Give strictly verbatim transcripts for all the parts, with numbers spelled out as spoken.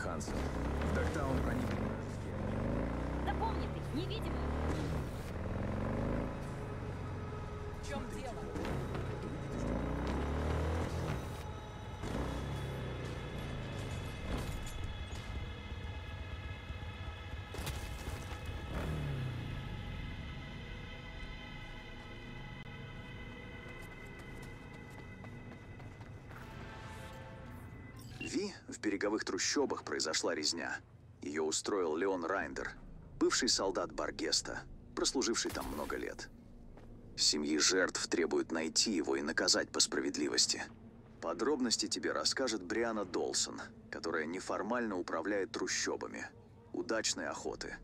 Хансен. В Дактаун проникли вражеские агенты. Да помни ты, невидимый. В чем дело? Ви в береговых трущобах произошла резня. Ее устроил Леон Райндер, бывший солдат Баргеста, прослуживший там много лет. Семьи жертв требуют найти его и наказать по справедливости. Подробности тебе расскажет Бриана Долсон, которая неформально управляет трущобами. Удачной охоты.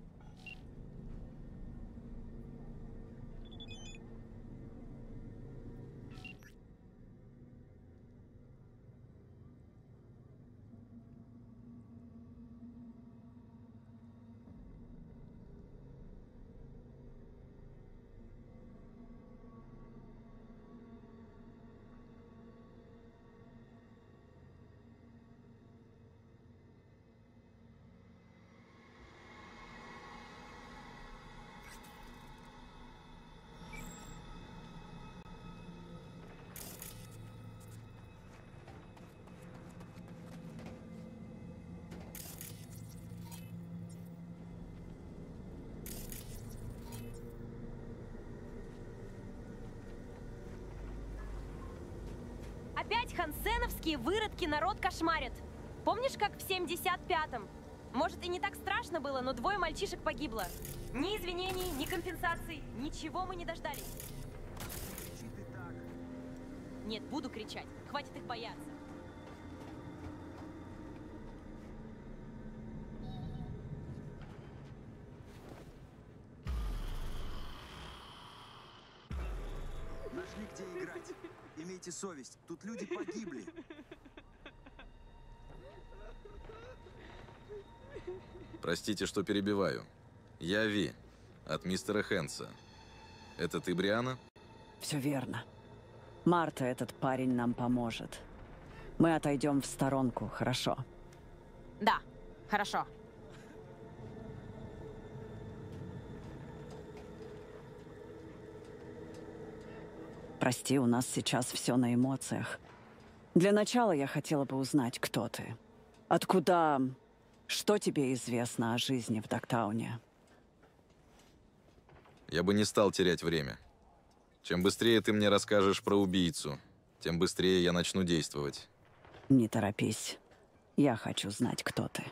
Опять хансеновские выродки народ кошмарят. Помнишь, как в семьдесят пятом? Может, и не так страшно было, но двое мальчишек погибло. Ни извинений, ни компенсаций, ничего мы не дождались. Кричи ты так. Нет, буду кричать. Хватит их бояться. Нашли где играть. Имейте совесть, тут люди погибли. Простите, что перебиваю. Я Ви, от мистера Хэнса. Это ты, Бриана? Все верно. Марта, этот парень нам поможет. Мы отойдем в сторонку, хорошо? Да, хорошо. Прости, у нас сейчас все на эмоциях. Для начала я хотела бы узнать, кто ты. Откуда... Что тебе известно о жизни в Дактауне? Я бы не стал терять время. Чем быстрее ты мне расскажешь про убийцу, тем быстрее я начну действовать. Не торопись. Я хочу знать, кто ты.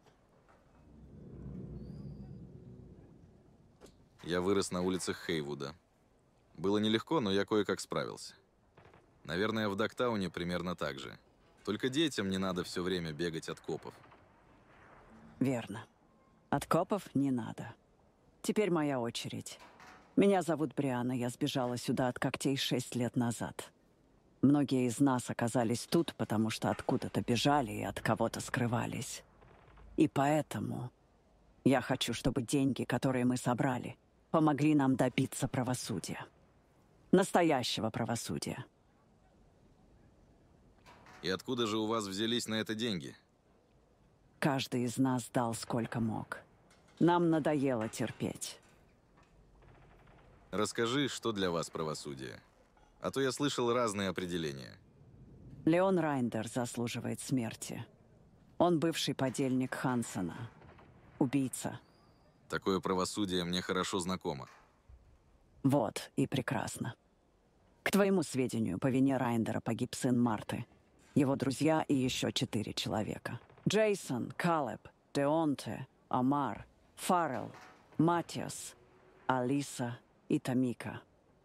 Я вырос на улицах Хейвуда. Было нелегко, но я кое-как справился. Наверное, в Дактауне примерно так же. Только детям не надо все время бегать от копов. Верно. От копов не надо. Теперь моя очередь. Меня зовут Бриана, я сбежала сюда от когтей шесть лет назад. Многие из нас оказались тут, потому что откуда-то бежали и от кого-то скрывались. И поэтому я хочу, чтобы деньги, которые мы собрали, помогли нам добиться правосудия. Настоящего правосудия. И откуда же у вас взялись на это деньги? Каждый из нас дал сколько мог. Нам надоело терпеть. Расскажи, что для вас правосудие. А то я слышал разные определения. Леон Райндер заслуживает смерти. Он бывший подельник Хансена. Убийца. Такое правосудие мне хорошо знакомо. Вот, и прекрасно. К твоему сведению, по вине Райндера погиб сын Марты, его друзья и еще четыре человека. Джейсон, Калеб, Деонте, Амар, Фаррелл, Матиас, Алиса и Тамика.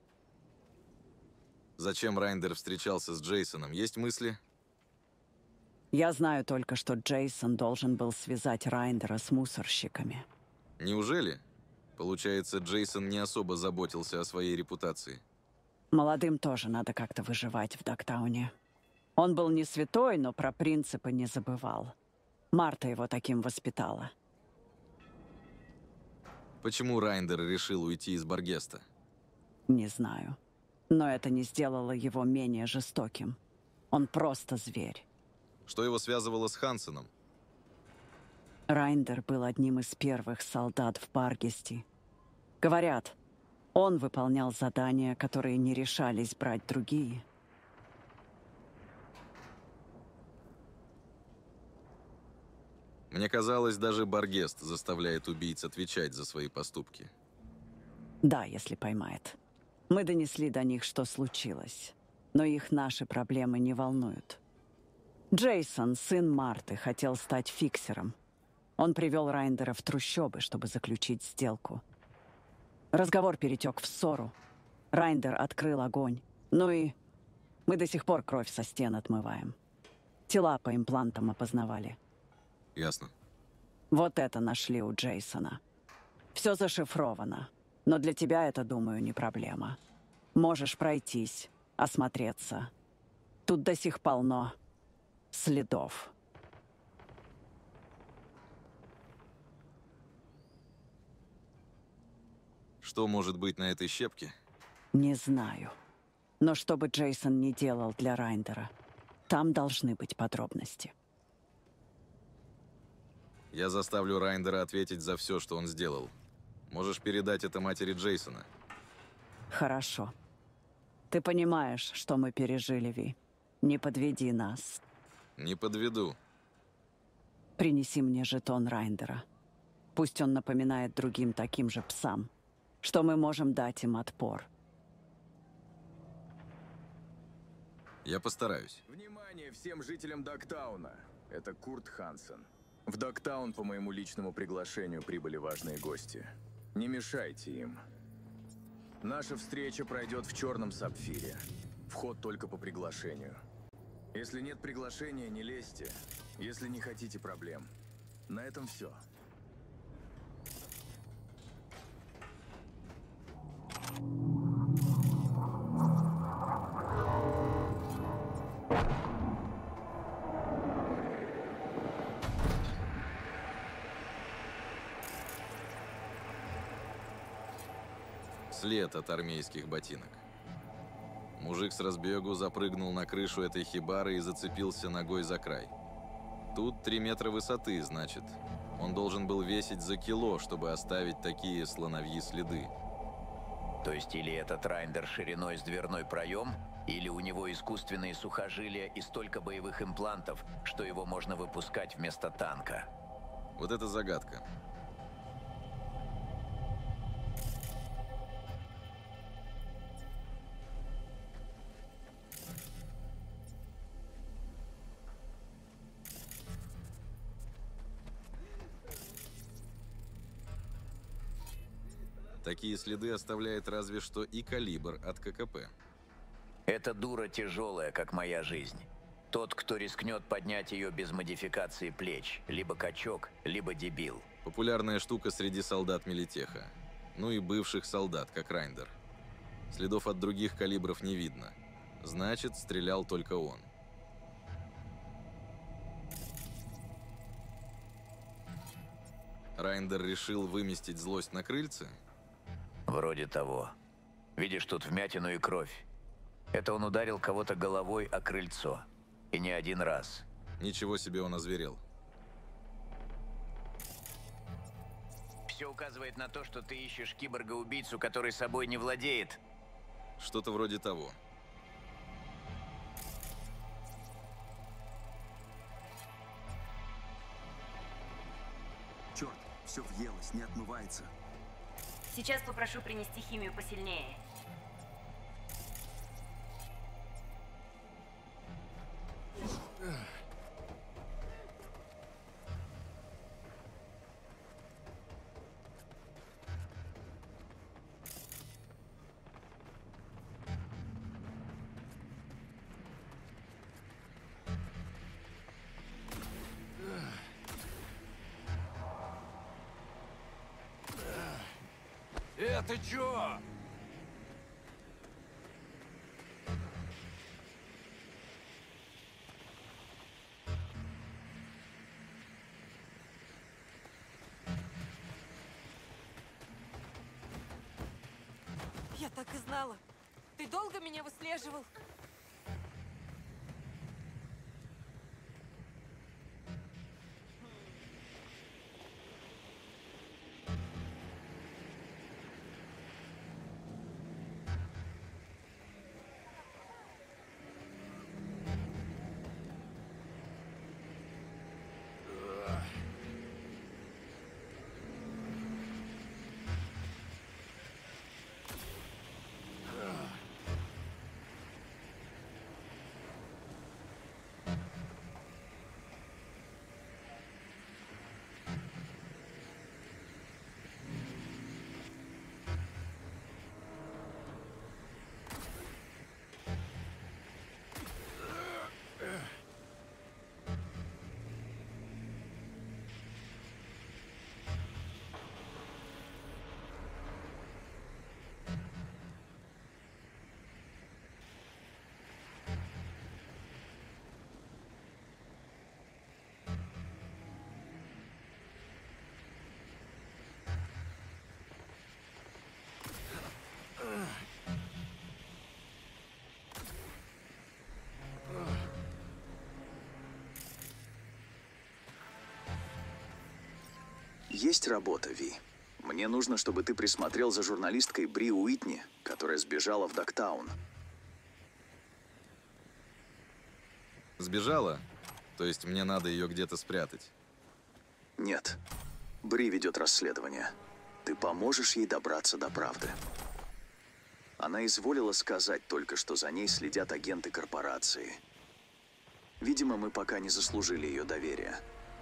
Зачем Райндер встречался с Джейсоном? Есть мысли? Я знаю только, что Джейсон должен был связать Райндера с мусорщиками. Неужели? Получается, Джейсон не особо заботился о своей репутации. Молодым тоже надо как-то выживать в Дактауне. Он был не святой, но про принципы не забывал. Марта его таким воспитала. Почему Райндер решил уйти из Баргеста? Не знаю. Но это не сделало его менее жестоким. Он просто зверь. Что его связывало с Хансеном? Райндер был одним из первых солдат в Баргесте. Говорят, он выполнял задания, которые не решались брать другие. Мне казалось, даже Баргест заставляет убийц отвечать за свои поступки. Да, если поймает. Мы донесли до них, что случилось. Но их наши проблемы не волнуют. Джейсон, сын Марты, хотел стать фиксером. Он привел Райндера в трущобы, чтобы заключить сделку. Разговор перетек в ссору. Райндер открыл огонь. Ну и мы до сих пор кровь со стен отмываем. Тела по имплантам опознавали. Ясно. Вот это нашли у Джейсона. Все зашифровано. Но для тебя это, думаю, не проблема. Можешь пройтись, осмотреться. Тут до сих полно следов. Что может быть на этой щепке? Не знаю. Но что бы Джейсон не делал для Райндера, там должны быть подробности. Я заставлю Райндера ответить за все, что он сделал. Можешь передать это матери Джейсона. Хорошо. Ты понимаешь, что мы пережили, Ви. Не подведи нас. Не подведу. Принеси мне жетон Райндера. Пусть он напоминает другим таким же псам, что мы можем дать им отпор. Я постараюсь. Внимание всем жителям Догтауна. Это Курт Хансен. В Догтаун по моему личному приглашению прибыли важные гости. Не мешайте им. Наша встреча пройдет в черном сапфире. Вход только по приглашению. Если нет приглашения, не лезьте. Если не хотите проблем. На этом все. След от армейских ботинок. Мужик с разбегу запрыгнул на крышу этой хибары и зацепился ногой за край. Тут три метра высоты, значит. Он должен был весить за кило, чтобы оставить такие слоновьи следы. То есть или этот Райндер шириной с дверной проем, или у него искусственные сухожилия и столько боевых имплантов, что его можно выпускать вместо танка. Вот это загадка. Такие следы оставляет разве что и калибр от ККП. Эта дура тяжелая, как моя жизнь. Тот, кто рискнет поднять ее без модификации плеч, либо качок, либо дебил. Популярная штука среди солдат Милитеха. Ну и бывших солдат, как Райндер. Следов от других калибров не видно. Значит, стрелял только он. Райндер решил выместить злость на крыльце? Вроде того. Видишь, тут вмятину и кровь. Это он ударил кого-то головой о крыльцо. И не один раз. Ничего себе он озверел. Все указывает на то, что ты ищешь киборга-убийцу, который собой не владеет. Что-то вроде того. Черт, все въелось, не отмывается. Сейчас попрошу принести химию посильнее. Это чё? Я так и знала. Ты долго меня выслеживал? есть работа, Ви. Мне нужно, чтобы ты присмотрел за журналисткой Бри Уитни, которая сбежала в Дактаун. Сбежала? То есть мне надо ее где-то спрятать? Нет. Бри ведет расследование. Ты поможешь ей добраться до правды. Она изволила сказать только, что за ней следят агенты корпорации. Видимо, мы пока не заслужили ее доверия.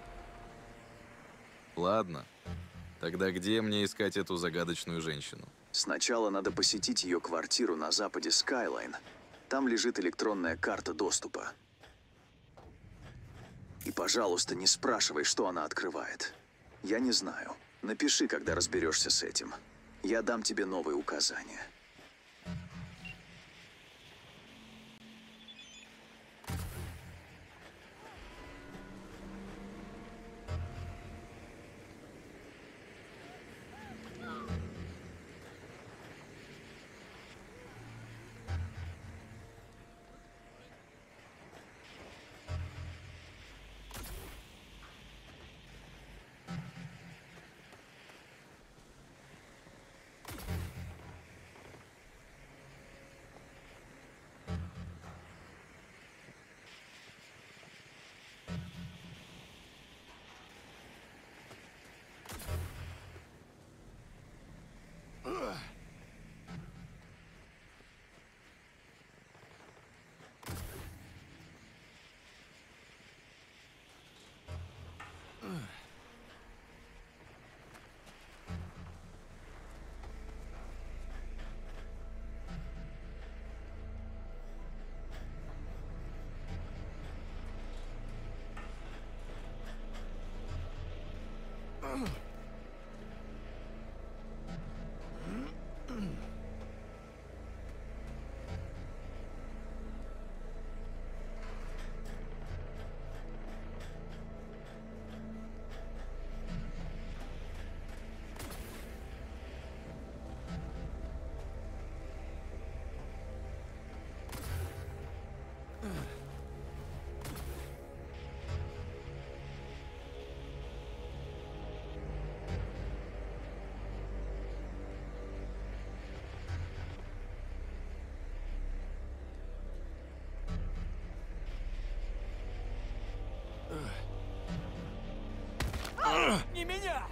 Ладно. Тогда где мне искать эту загадочную женщину? Сначала надо посетить ее квартиру на западе Скайлайн. Там лежит электронная карта доступа. И, пожалуйста, не спрашивай, что она открывает. Я не знаю. Напиши, когда разберешься с этим. Я дам тебе новые указания. Не меня!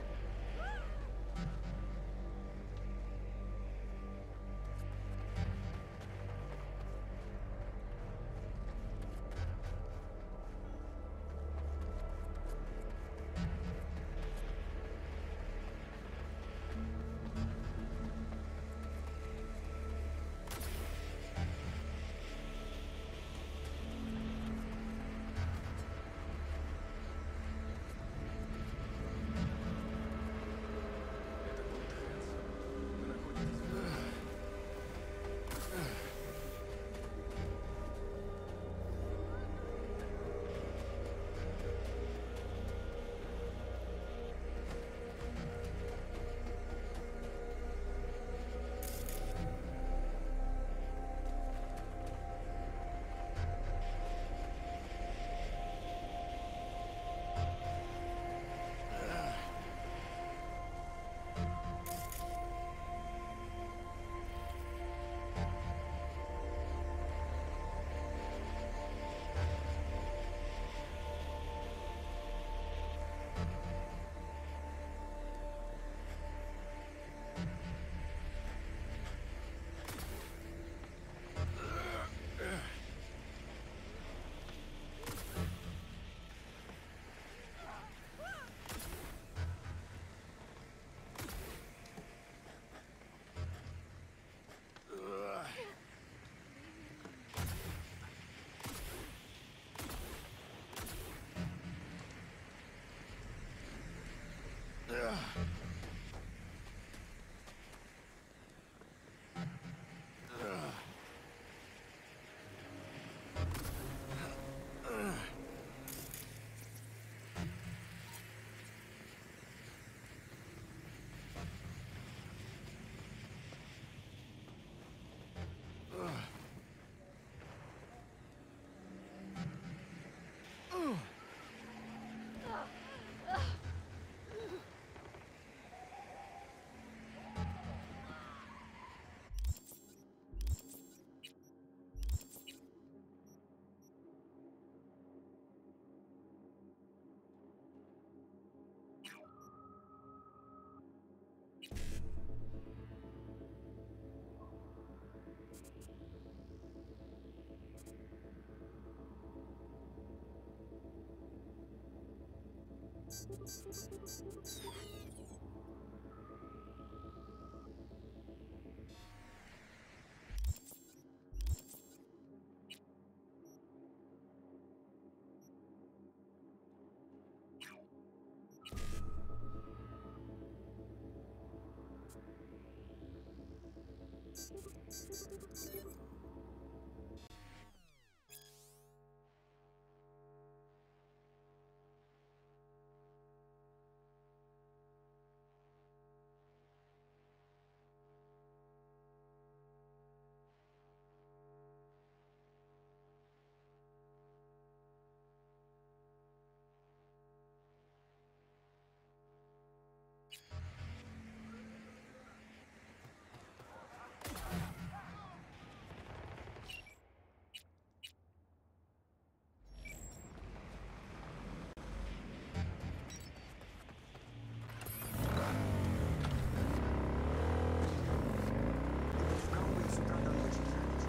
В Камбэе с утра до ночи жаришь.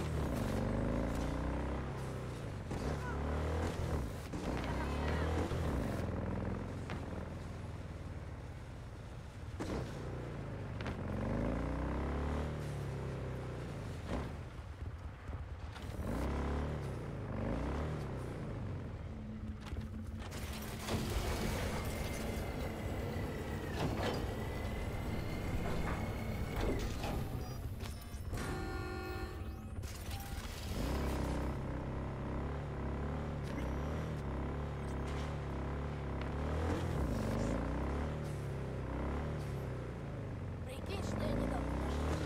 Прикинь, что я недавно нашел.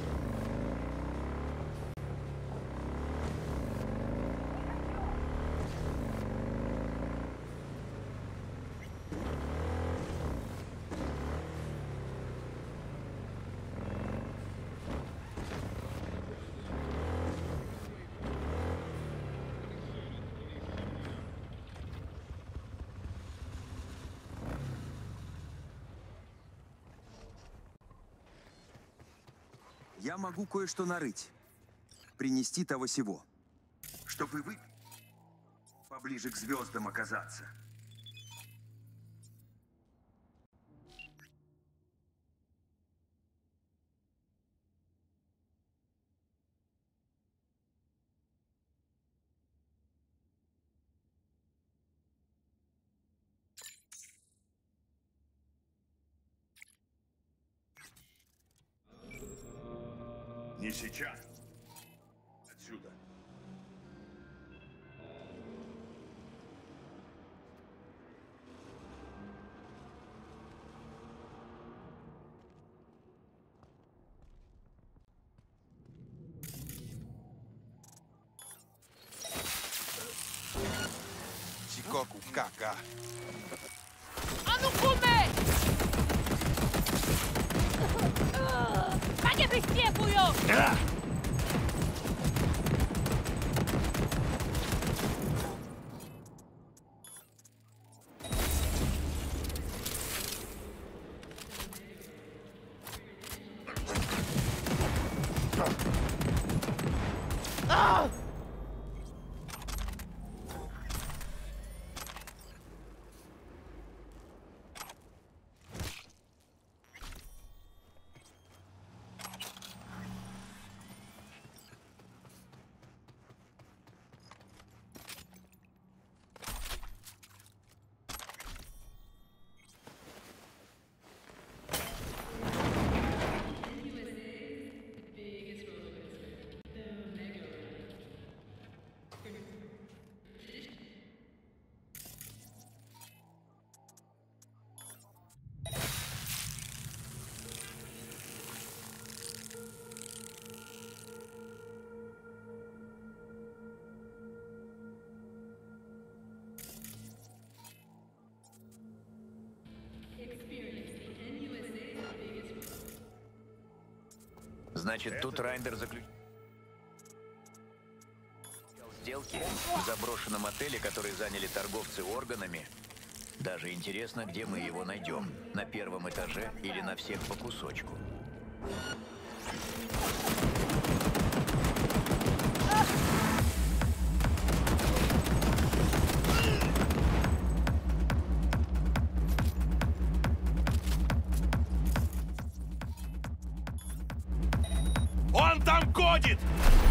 Я могу кое-что нарыть. Принести того сего. Чтобы вы поближе к звездам оказаться. Не сейчас. Отсюда. Shikoku Kaka. А ну куме! Как я прискепую! Значит, тут Райндер заключил сделки в заброшенном отеле, который заняли торговцы органами. Даже интересно, где мы его найдем. На первом этаже или на всех по кусочку. Уходит!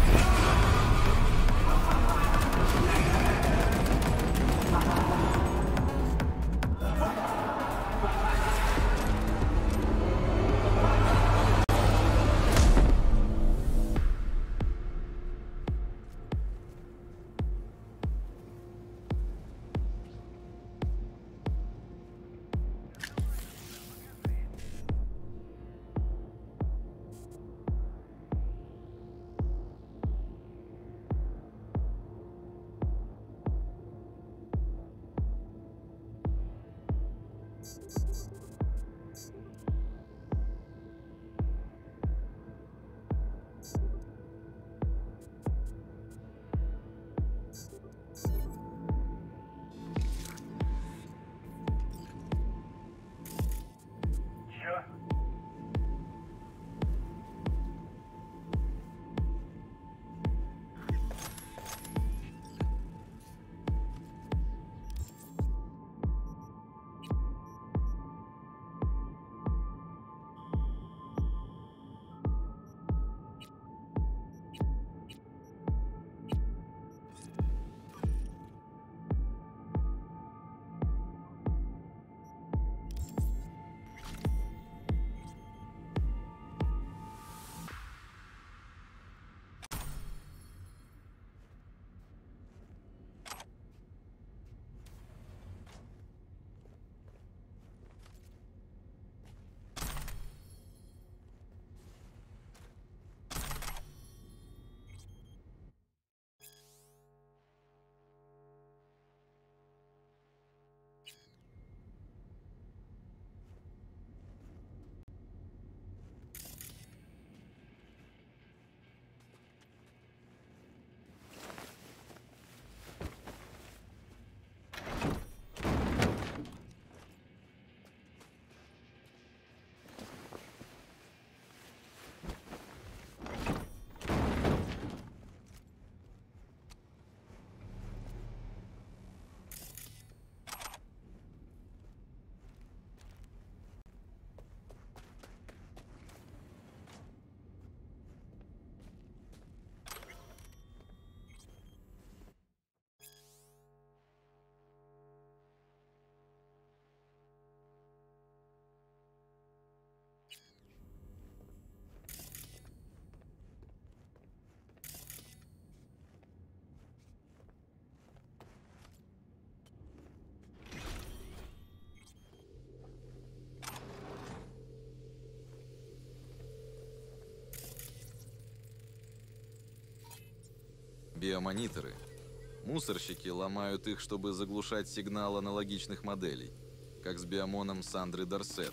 Биомониторы. Мусорщики ломают их, чтобы заглушать сигнал аналогичных моделей, как с биомоном Сандры Дорсет.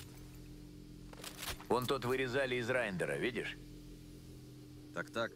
Вон тот вырезали из Райндера, видишь? Так-так.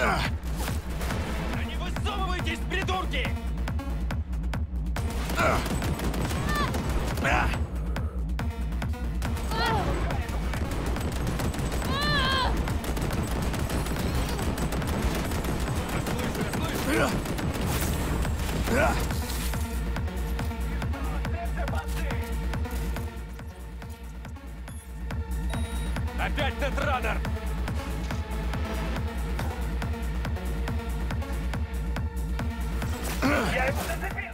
Да не высовывайтесь, придурки! Опять Тетрадер! Я его зацепил!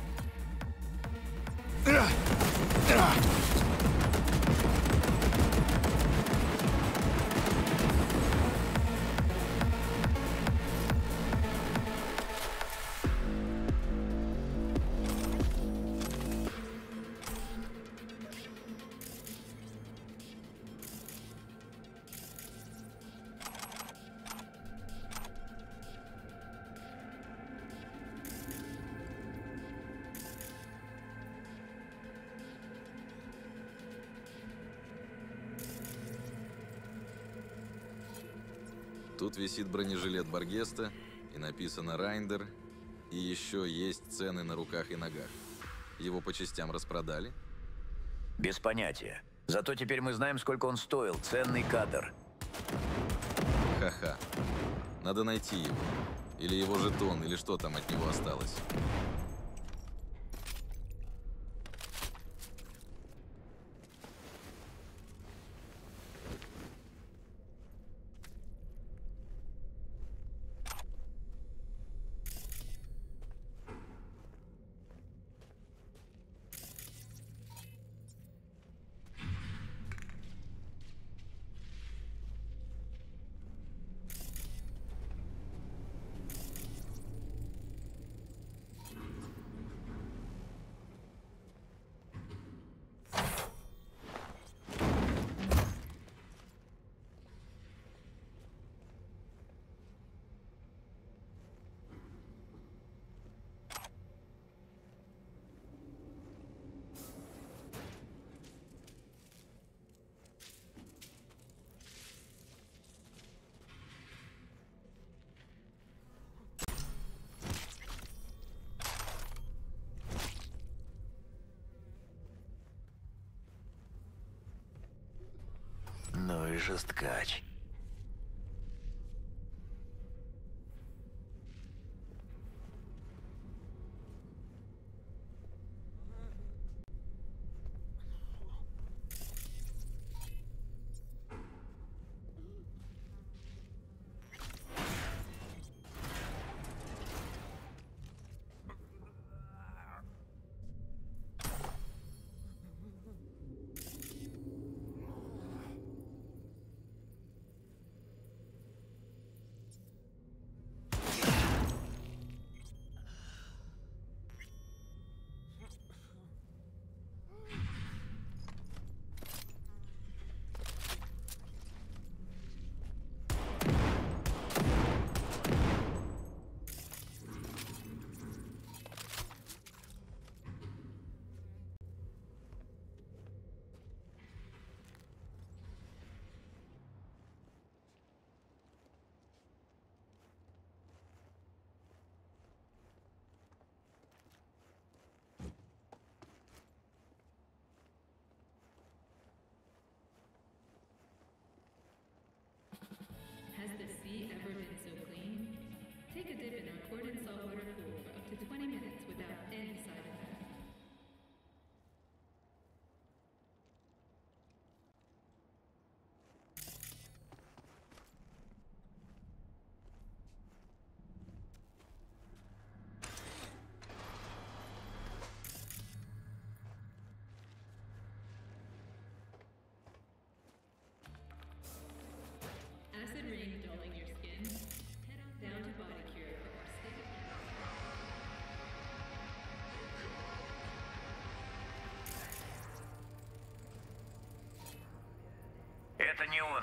Тут висит бронежилет Баргеста, и написано «Райндер», и еще есть цены на руках и ногах. Его по частям распродали? Без понятия. Зато теперь мы знаем, сколько он стоил. Ценный кадр. Ха-ха. Надо найти его. Или его жетон, или что там от него осталось. Ну и жесткач. Has the sea ever been so clean? Take a dip in our cordon saltwater pool for up to twenty minutes without any side effects. Acid rain dulling your skin? Head on down to Body Cure for our state of Это не он.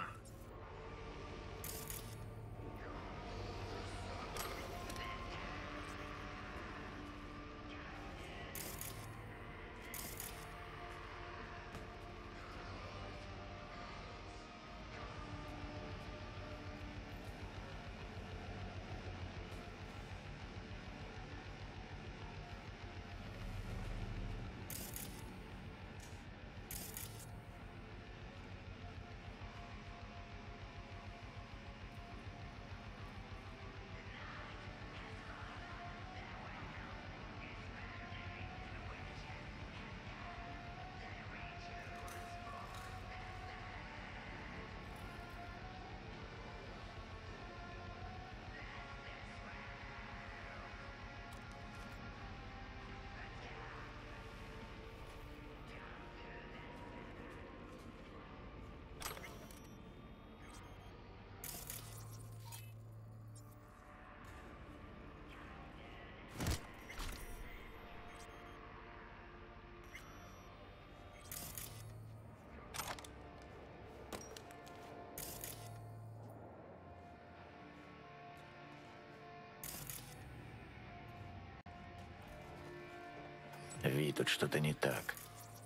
Ви, тут что-то не так.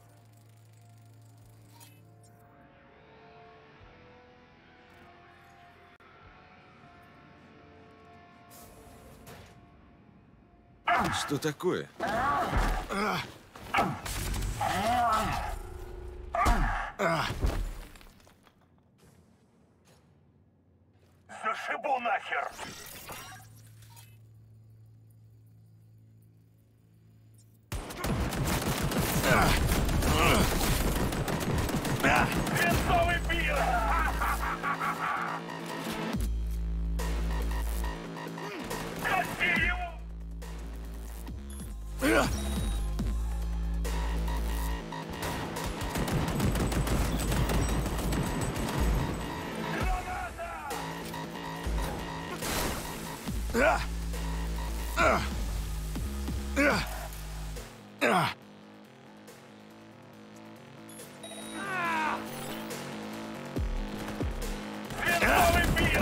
Что такое? Зашибу нахер! Винтовый пир! Кости его! Винтовый пир!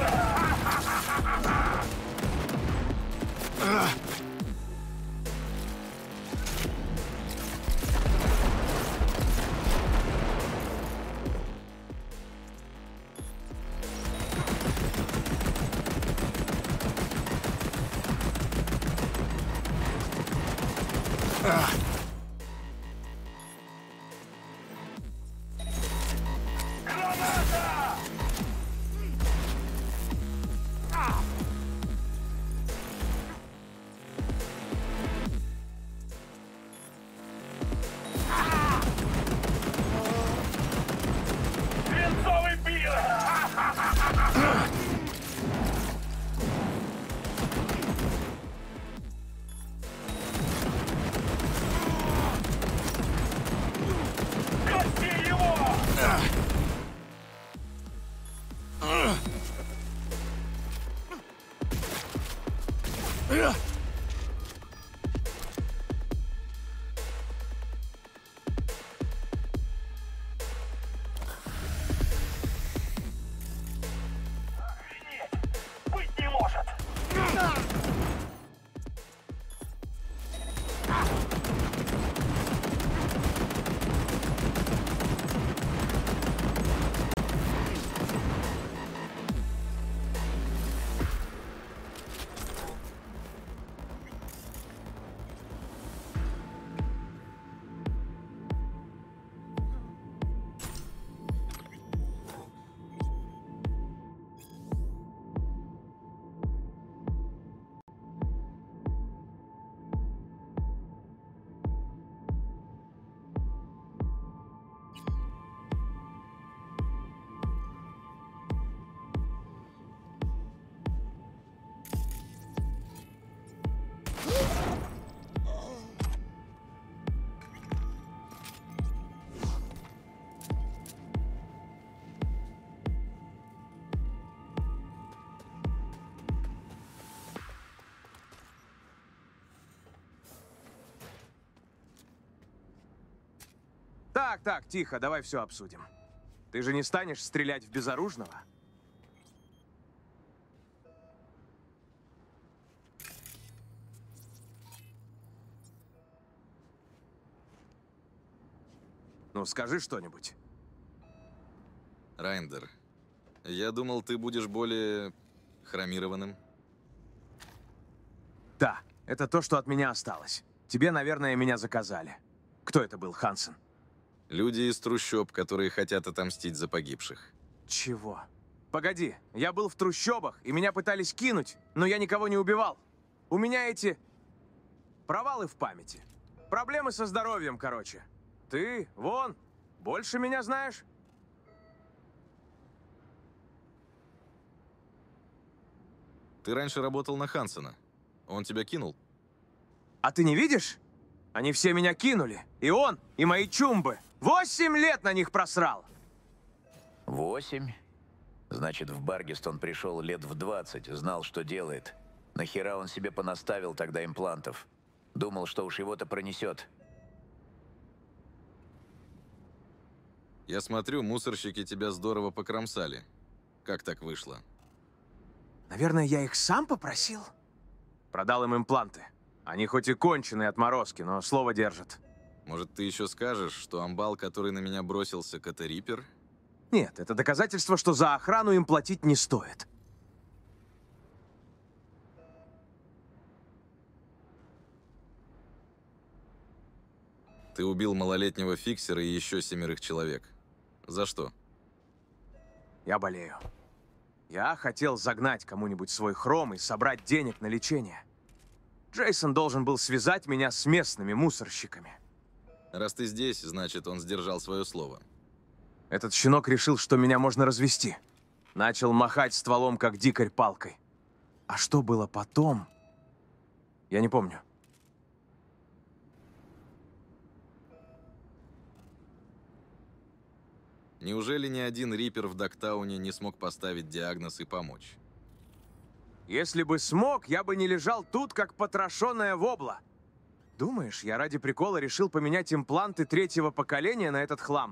Винтовый пир! Кости его! Охренеть! Быть не может! Так, так, тихо, давай все обсудим. Ты же не станешь стрелять в безоружного? Ну, скажи что-нибудь. Райндер, я думал, ты будешь более хромированным. Да, это то, что от меня осталось. Тебе, наверное, меня заказали. Кто это был, Хансен? Люди из трущоб, которые хотят отомстить за погибших. Чего? Погоди, я был в трущобах, и меня пытались кинуть, но я никого не убивал. У меня эти провалы в памяти. Проблемы со здоровьем, короче. Ты, вон, больше меня знаешь? Ты раньше работал на Хансена. Он тебя кинул? А ты не видишь? Они все меня кинули. И он, и мои чумбы. Восемь лет на них просрал. Восемь? Значит, в Баргест он пришел лет в двадцать, знал, что делает. Нахера он себе понаставил тогда имплантов? Думал, что уж его-то пронесет. Я смотрю, мусорщики тебя здорово покромсали. Как так вышло? Наверное, я их сам попросил. Продал им импланты. Они хоть и конченые отморозки, но слово держат. Может, ты еще скажешь, что амбал, который на меня бросился, это Риппер? Нет, это доказательство, что за охрану им платить не стоит. Ты убил малолетнего фиксера и еще семерых человек. За что? Я болею. Я хотел загнать кому-нибудь свой хром и собрать денег на лечение. Джейсон должен был связать меня с местными мусорщиками. Раз ты здесь, значит, он сдержал свое слово. Этот щенок решил, что меня можно развести. Начал махать стволом, как дикарь, палкой. А что было потом? Я не помню. Неужели ни один Риппер в Дактауне не смог поставить диагноз и помочь? Если бы смог, я бы не лежал тут, как потрошенная вобла. Думаешь, я ради прикола решил поменять импланты третьего поколения на этот хлам?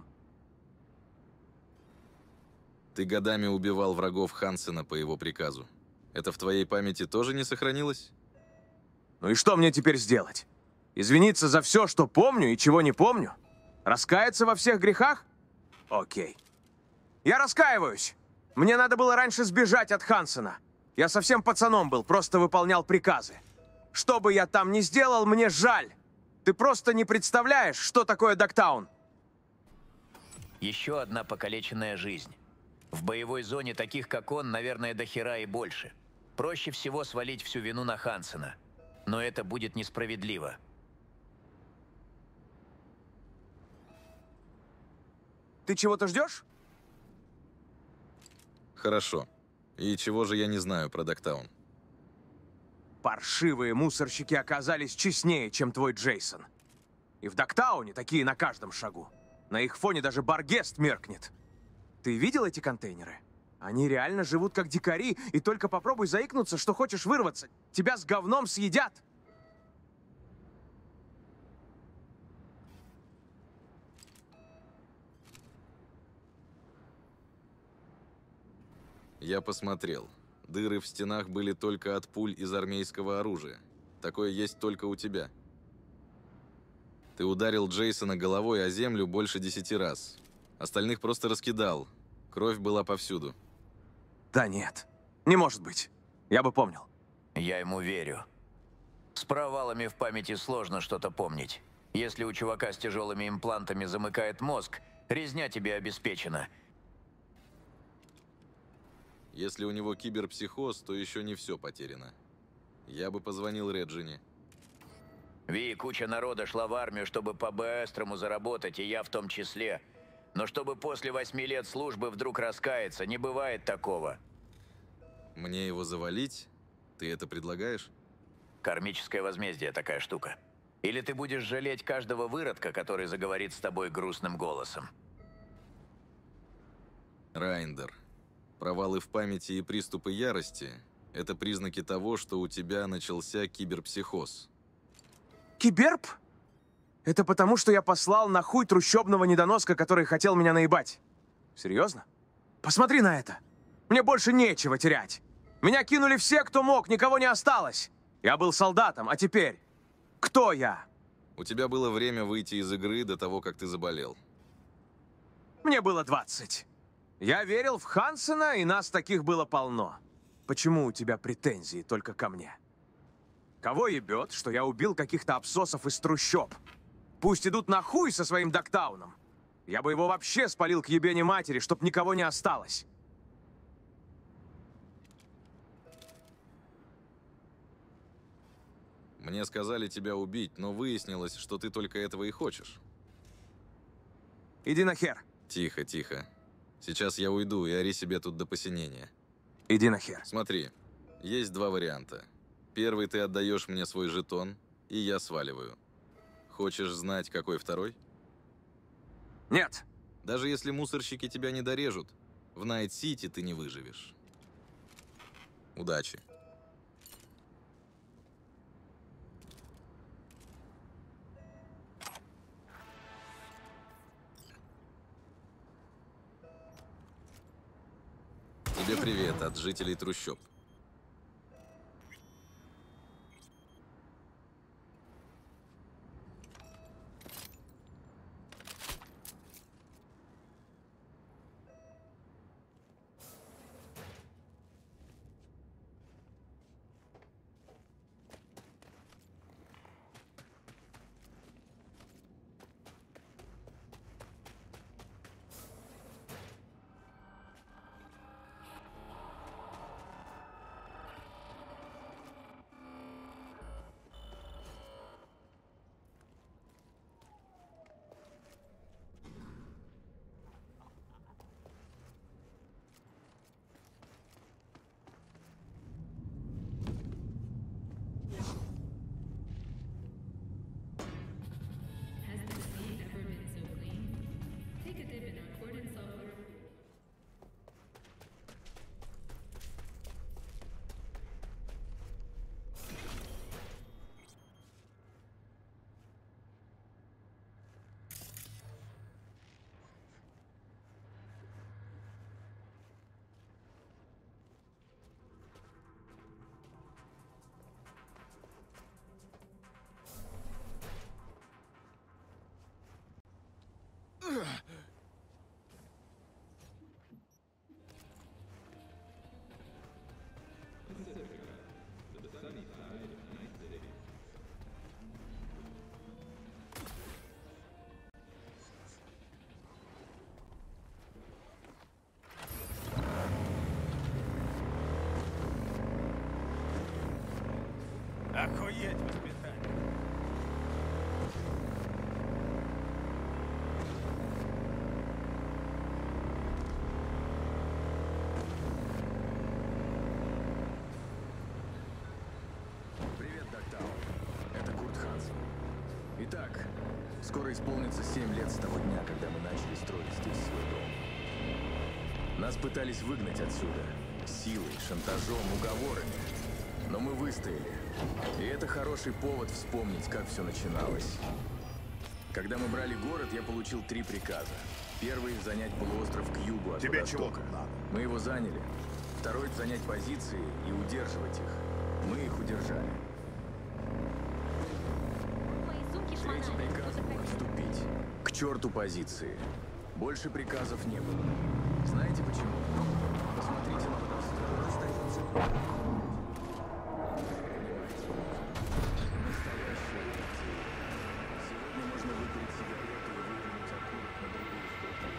Ты годами убивал врагов Хансена по его приказу. Это в твоей памяти тоже не сохранилось? Ну и что мне теперь сделать? Извиниться за все, что помню и чего не помню? Раскаяться во всех грехах? Окей. Я раскаиваюсь. Мне надо было раньше сбежать от Хансена. Я совсем пацаном был, просто выполнял приказы. Что бы я там ни сделал, мне жаль. Ты просто не представляешь, что такое Дактаун. Еще одна покалеченная жизнь. В боевой зоне таких, как он, наверное, до хера и больше. Проще всего свалить всю вину на Хансена. Но это будет несправедливо. Ты чего-то ждешь? Хорошо. И чего же я не знаю про Дактаун? Паршивые мусорщики оказались честнее, чем твой Джейсон. И в Дактауне такие на каждом шагу. На их фоне даже Баргест меркнет. Ты видел эти контейнеры? Они реально живут как дикари, и только попробуй заикнуться, что хочешь вырваться. Тебя с говном съедят. Я посмотрел. Дыры в стенах были только от пуль из армейского оружия. Такое есть только у тебя. Ты ударил Джейсона головой о землю больше десяти раз. Остальных просто раскидал. Кровь была повсюду. Да нет, не может быть. Я бы помнил. Я ему верю. С провалами в памяти сложно что-то помнить. Если у чувака с тяжелыми имплантами замыкает мозг, резня тебе обеспечена. Если у него киберпсихоз, то еще не все потеряно. Я бы позвонил Реджине. Ви, куча народа шла в армию, чтобы по-быстрому заработать, и я в том числе. Но чтобы после восьми лет службы вдруг раскаяться, не бывает такого. Мне его завалить? Ты это предлагаешь? Кармическое возмездие такая штука. Или ты будешь жалеть каждого выродка, который заговорит с тобой грустным голосом. Райндер. Провалы в памяти и приступы ярости – это признаки того, что у тебя начался киберпсихоз. Киберп? Это потому, что я послал на хуй трущобного недоноска, который хотел меня наебать. Серьезно? Посмотри на это. Мне больше нечего терять. Меня кинули все, кто мог, никого не осталось. Я был солдатом, а теперь... Кто я? У тебя было время выйти из игры до того, как ты заболел. Мне было двадцать. Я верил в Хансена, и нас таких было полно. Почему у тебя претензии только ко мне? Кого ебет, что я убил каких-то абсосов из трущоб? Пусть идут на хуй со своим Дактауном. Я бы его вообще спалил к ебени матери, чтоб никого не осталось. Мне сказали тебя убить, но выяснилось, что ты только этого и хочешь. Иди нахер. Тихо, тихо. Сейчас я уйду и ори себе тут до посинения. Иди нахер. Смотри, есть два варианта. Первый, ты отдаешь мне свой жетон, и я сваливаю. Хочешь знать, какой второй? Нет. Даже если мусорщики тебя не дорежут, в Найт-Сити ты не выживешь. Удачи. Тебе привет от жителей трущоб. Охуеть воспитание. Привет, Доктаун. Это Курт Хансен. Итак, скоро исполнится семь лет с того дня, когда мы начали строить здесь свой дом. Нас пытались выгнать отсюда. Силой, шантажом, уговорами. Но мы выстояли. И это хороший повод вспомнить, как все начиналось. Когда мы брали город, я получил три приказа. Первый — занять полуостров к югу от Тебе Водостока. чего надо? Мы его заняли. Второй — занять позиции и удерживать их. Мы их удержали. Мои сумки Третий шмонали. приказ был отступить. К черту позиции. Больше приказов не было. Знаете почему? Посмотрите на Водосток. Сегодня можно выкурить сигарету и выглянуть окурок на другую сторону.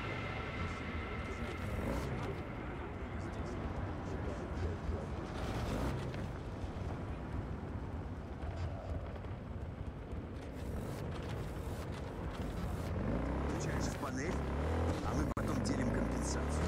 Включаешь в панель, а мы потом делим компенсацию.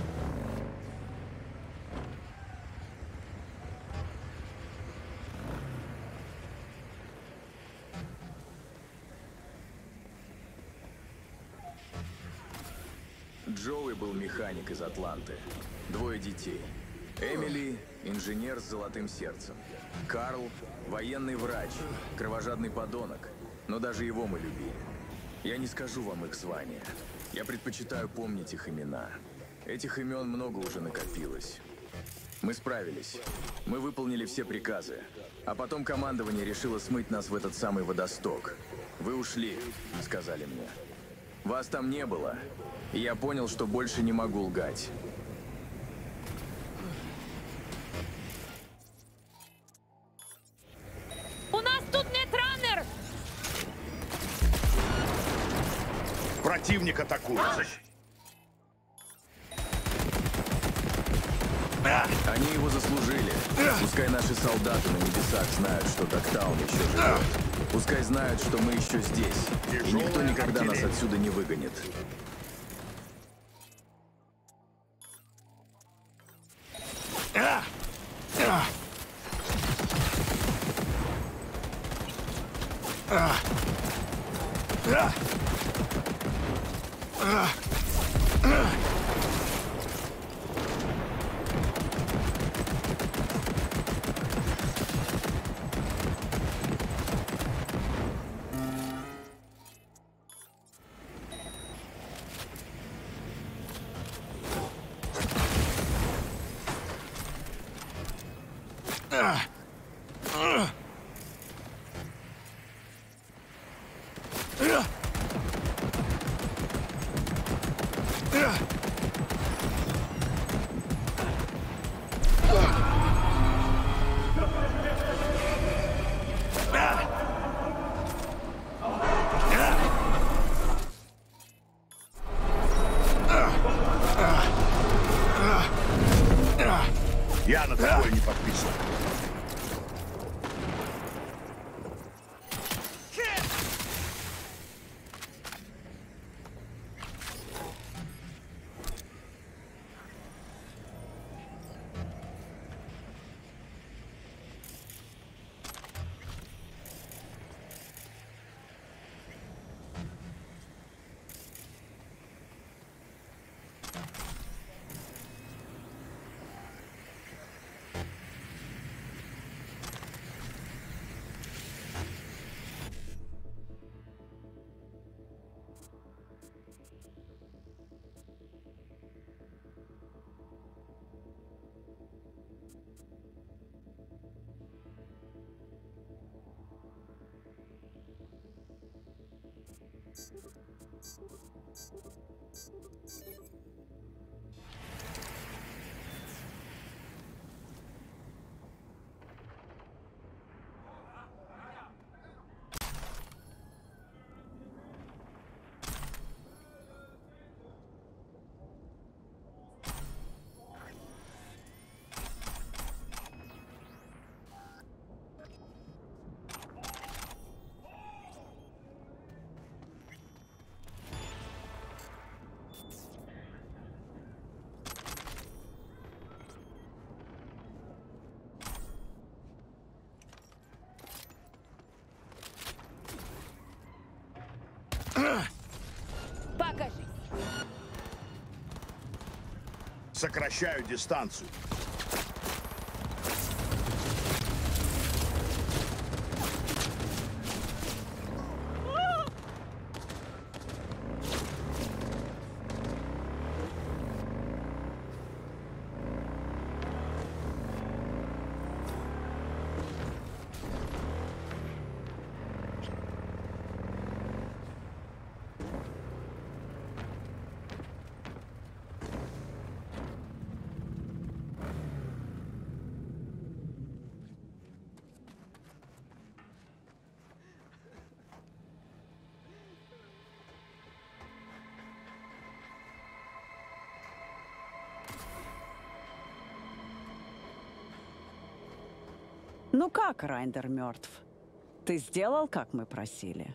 Джоуи был механик из Атланты. Двое детей. Эмили – инженер с золотым сердцем. Карл – военный врач, кровожадный подонок. Но даже его мы любили. Я не скажу вам их звания. Я предпочитаю помнить их имена. Этих имен много уже накопилось. Мы справились. Мы выполнили все приказы. А потом командование решило смыть нас в этот самый Водосток. «Вы ушли», — сказали мне. «Вас там не было». И я понял, что больше не могу лгать. У нас тут нетраннер! Противник атакует. Они его заслужили. Пускай наши солдаты на небесах знают, что Доктаун еще живет. Пускай знают, что мы еще здесь. И никто никогда нас отсюда не выгонит. Я на такое не подписан. Сокращаю дистанцию. Ну как, Райндер мертв? Ты сделал, как мы просили?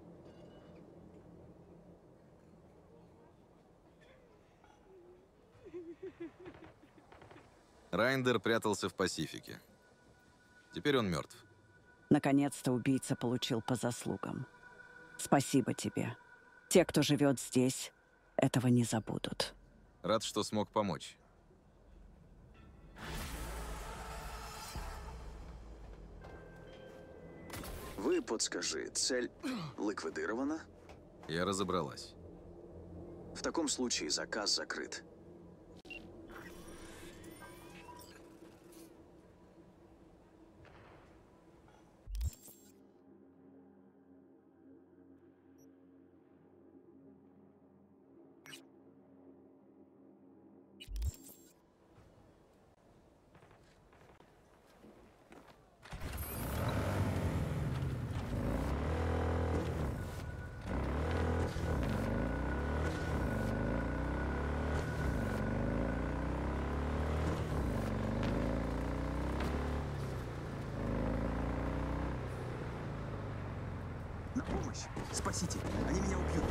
Райндер прятался в Пасифике. Теперь он мертв. Наконец-то убийца получил по заслугам. Спасибо тебе. Те, кто живет здесь, этого не забудут. Рад, что смог помочь. Вы подскажи, цель ликвидирована? Я разобралась. В таком случае заказ закрыт. На помощь! Спасите! Они меня убьют!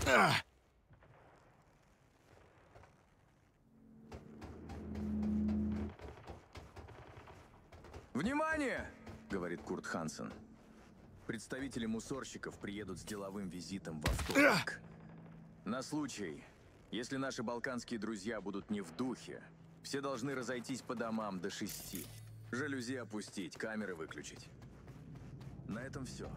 «Внимание!» — говорит Курт Хансен. Представители мусорщиков приедут с деловым визитом во вторник. На случай, если наши балканские друзья будут не в духе, все должны разойтись по домам до шести. Жалюзи опустить, камеры выключить. На этом все.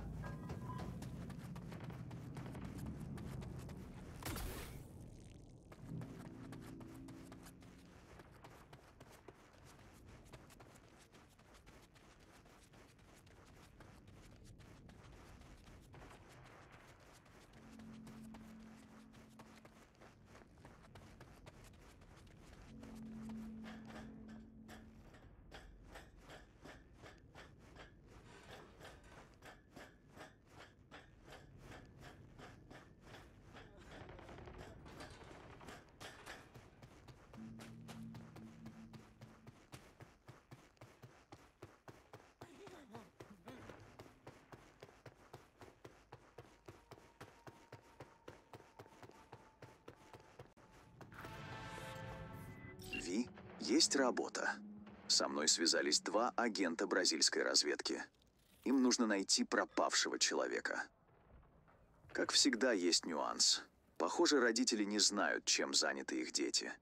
Ви, есть работа. Со мной связались два агента бразильской разведки. Им нужно найти пропавшего человека. Как всегда, есть нюанс. Похоже, родители не знают, чем заняты их дети.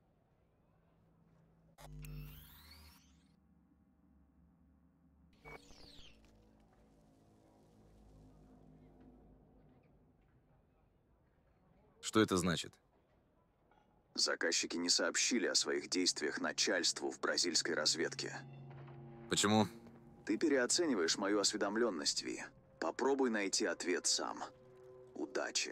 Что это значит? Заказчики не сообщили о своих действиях начальству в бразильской разведке. Почему? Ты переоцениваешь мою осведомленность, Ви. Попробуй найти ответ сам. Удачи.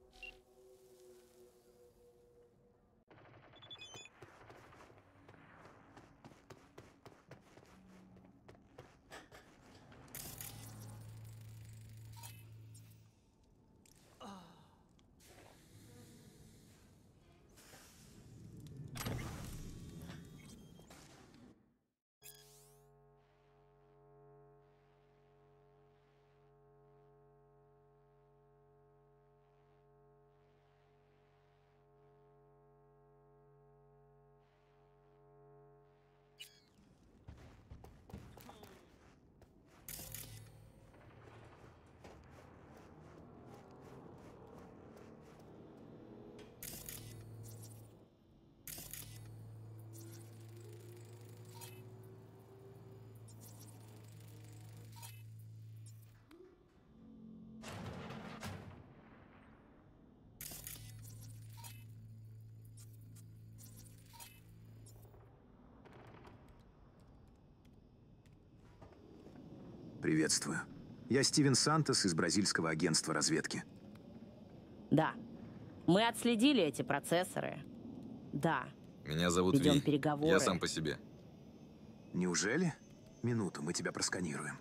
Приветствую. Я Стивен Сантос из бразильского агентства разведки. Да. Мы отследили эти процессоры. Да. Меня зовут Ведем Ви. переговоры. Я сам по себе. Неужели? Минуту, мы тебя просканируем.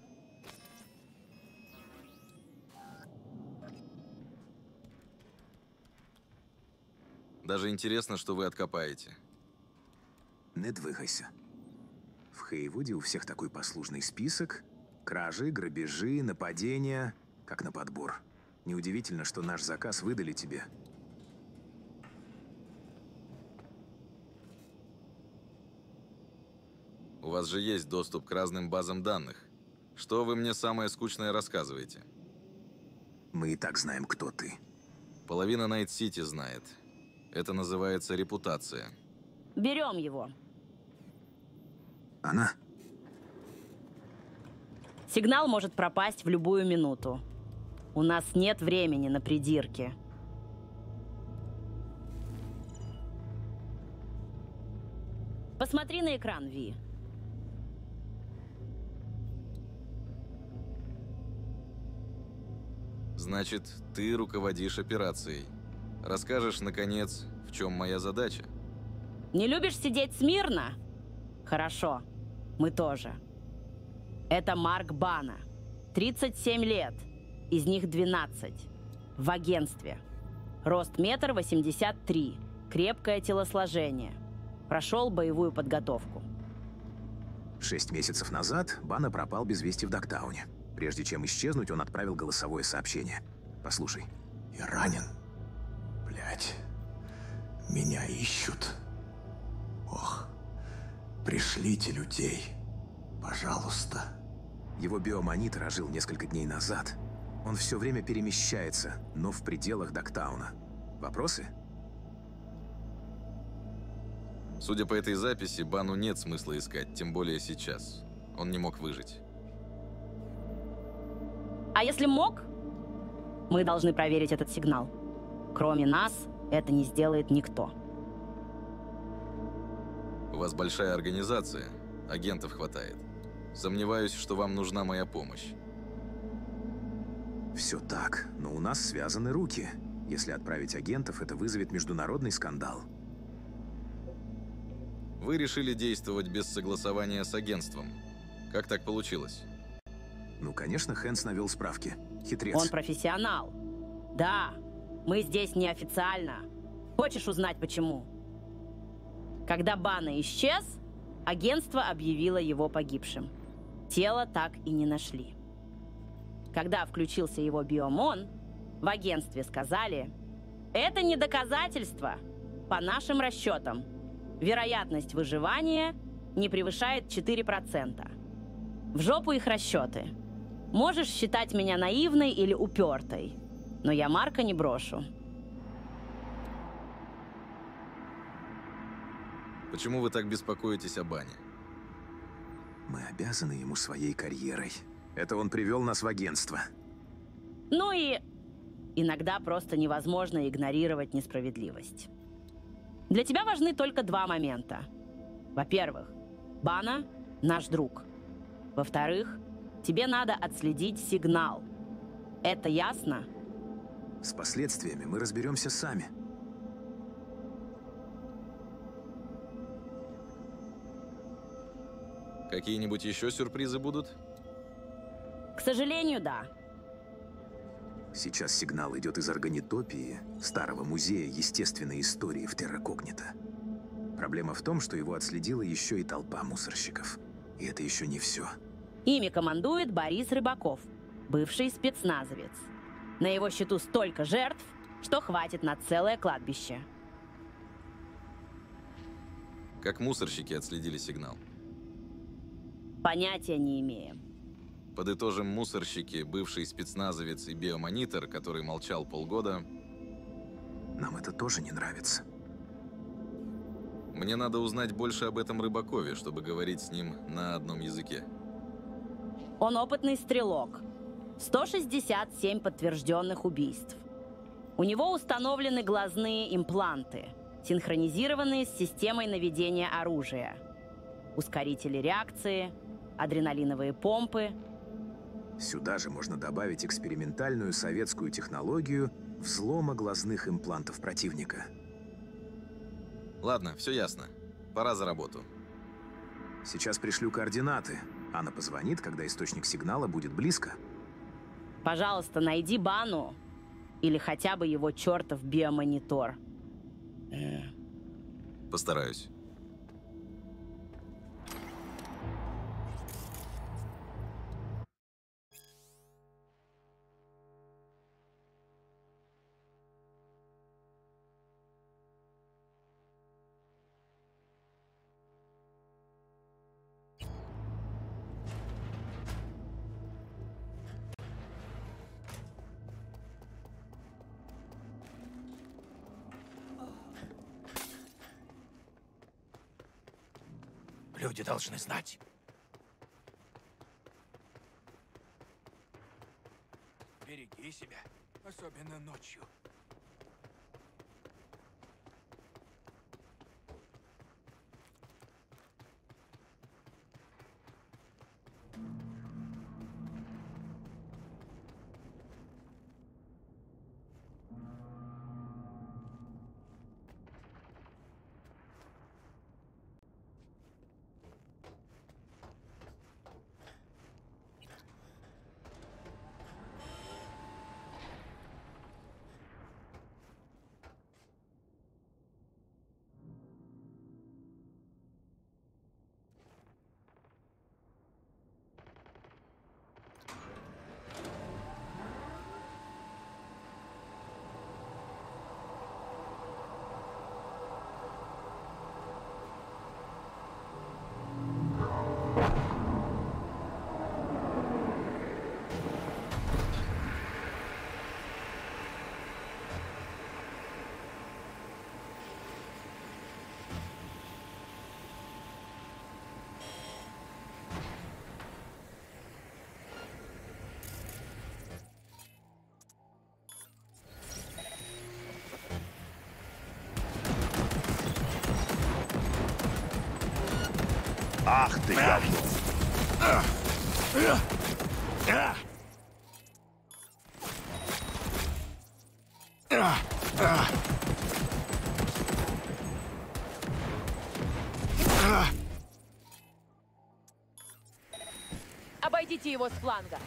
Даже интересно, что вы откопаете. Не двигайся. В Хейвуде у всех такой послужный список. Кражи, грабежи, нападения, как на подбор. Неудивительно, что наш заказ выдали тебе. У вас же есть доступ к разным базам данных. Что вы мне самое скучное рассказываете? Мы и так знаем, кто ты. Половина Найт-Сити знает. Это называется репутация. Берем его. Она? Сигнал может пропасть в любую минуту. У нас нет времени на придирки. Посмотри на экран, Ви. Значит, ты руководишь операцией. Расскажешь, наконец, в чем моя задача? Не любишь сидеть смирно? Хорошо, мы тоже. Это Марк Бана. тридцать семь лет. Из них двенадцать. В агентстве. Рост метр восемьдесят три. Крепкое телосложение. Прошел боевую подготовку. Шесть месяцев назад Бана пропал без вести в Дактауне. Прежде чем исчезнуть, он отправил голосовое сообщение. Послушай. Я ранен. Блять. Меня ищут. Ох. Пришлите людей. Пожалуйста. Его биомонитор ожил несколько дней назад. Он все время перемещается, но в пределах Доктауна. Вопросы? Судя по этой записи, Бану нет смысла искать, тем более сейчас. Он не мог выжить. А если мог, мы должны проверить этот сигнал. Кроме нас, это не сделает никто. У вас большая организация, агентов хватает. Сомневаюсь, что вам нужна моя помощь. Все так, но у нас связаны руки. Если отправить агентов, это вызовет международный скандал. Вы решили действовать без согласования с агентством. Как так получилось? Ну, конечно, Хэнс навел справки. Хитрец. Он профессионал. Да, мы здесь неофициально. Хочешь узнать, почему? Когда Бана исчез, агентство объявило его погибшим. Тело так и не нашли. Когда включился его биомон, в агентстве сказали: это не доказательство. По нашим расчетам, вероятность выживания не превышает четыре процента. В жопу их расчеты. Можешь считать меня наивной или упертой, но я Марка не брошу. Почему вы так беспокоитесь о Бане? Мы обязаны ему своей карьерой. Это он привел нас в агентство. Ну и иногда просто невозможно игнорировать несправедливость. Для тебя важны только два момента. Во-первых, Бана — наш друг. Во-вторых, тебе надо отследить сигнал. Это ясно? С последствиями мы разберемся сами. Какие-нибудь еще сюрпризы будут? К сожалению, да. Сейчас сигнал идет из Органитопии, старого музея естественной истории в Терракогнито. Проблема в том, что его отследила еще и толпа мусорщиков. И это еще не все. Ими командует Борис Рыбаков, бывший спецназовец. На его счету столько жертв, что хватит на целое кладбище. Как мусорщики отследили сигнал? Понятия не имеем. Подытожим, мусорщики, бывший спецназовец и биомонитор, который молчал полгода. Нам это тоже не нравится. Мне надо узнать больше об этом Рыбакове, чтобы говорить с ним на одном языке. Он опытный стрелок. сто шестьдесят семь подтвержденных убийств. У него установлены глазные импланты, синхронизированные с системой наведения оружия. Ускорители реакции, адреналиновые помпы. Сюда же можно добавить экспериментальную советскую технологию взлома глазных имплантов противника. Ладно, все ясно. Пора за работу. Сейчас пришлю координаты. Анна позвонит, когда источник сигнала будет близко. Пожалуйста, найди Бану. Или хотя бы его чертов биомонитор. Постараюсь. Люди должны знать. Береги себя, особенно ночью. Ах ты, говно! Обойдите его с фланга.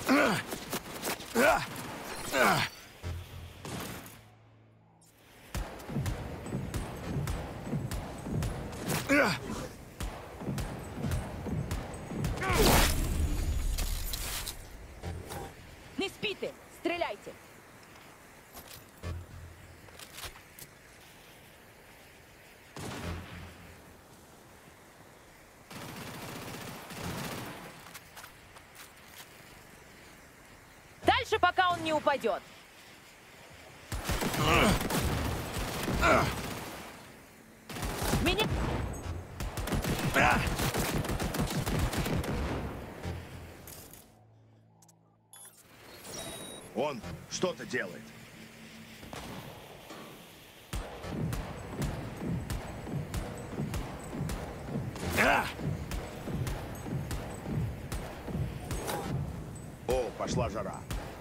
Не спите! Стреляйте! Дальше, пока он не упадет. Меня... Он что-то делает. О, пошла жара.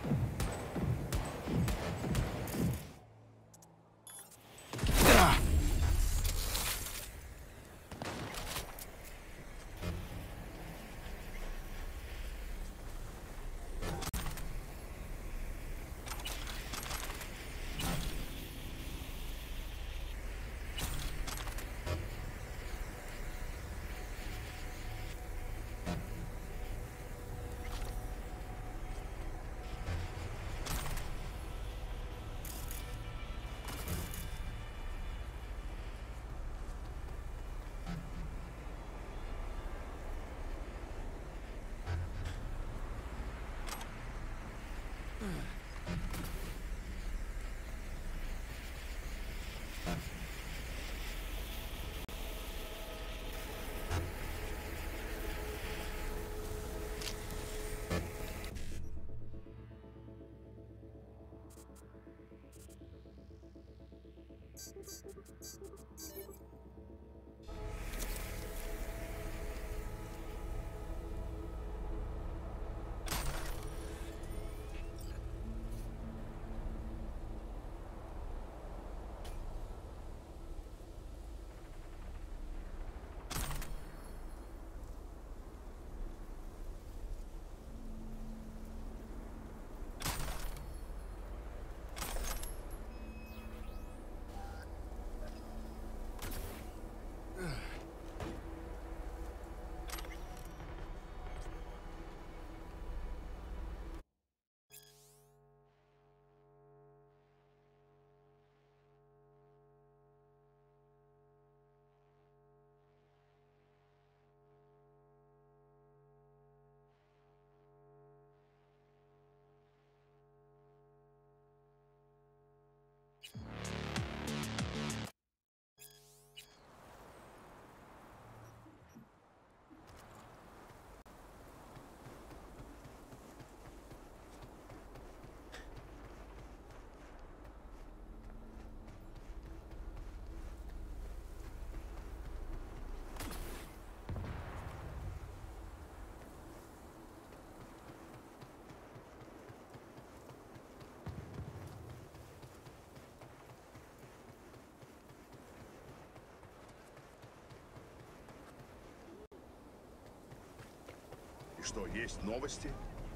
И что, есть новости?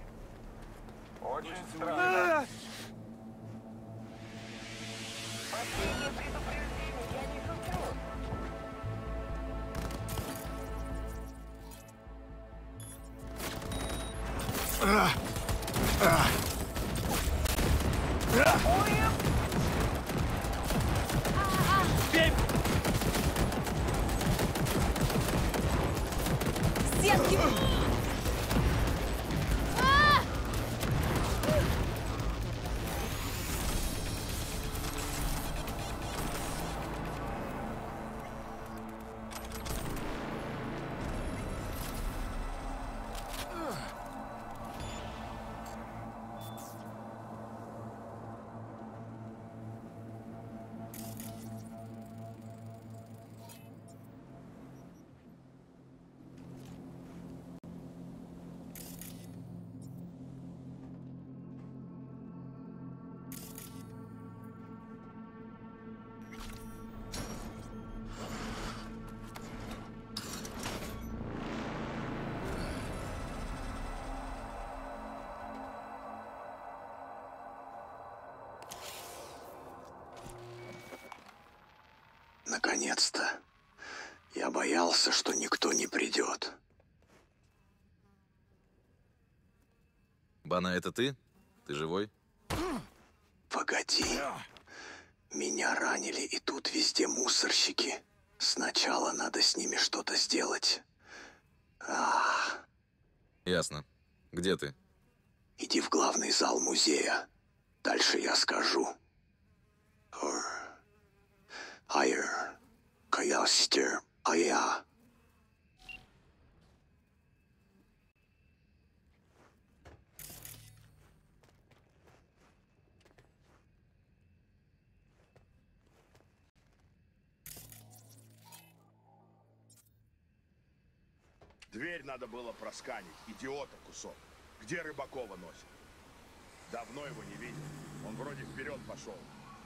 Очень странно. Сетки! Наконец-то. Я боялся, что никто не придет. Бана, это ты? Ты живой? Погоди. Меня ранили, и тут везде мусорщики. Сначала надо с ними что-то сделать. Ах. Ясно. Где ты? Иди в главный зал музея. Дальше я скажу. Айр. Каястер. Ая. Дверь надо было просканить, идиота кусок. Где Рыбакова носит? Давно его не видел. Он вроде вперед пошел.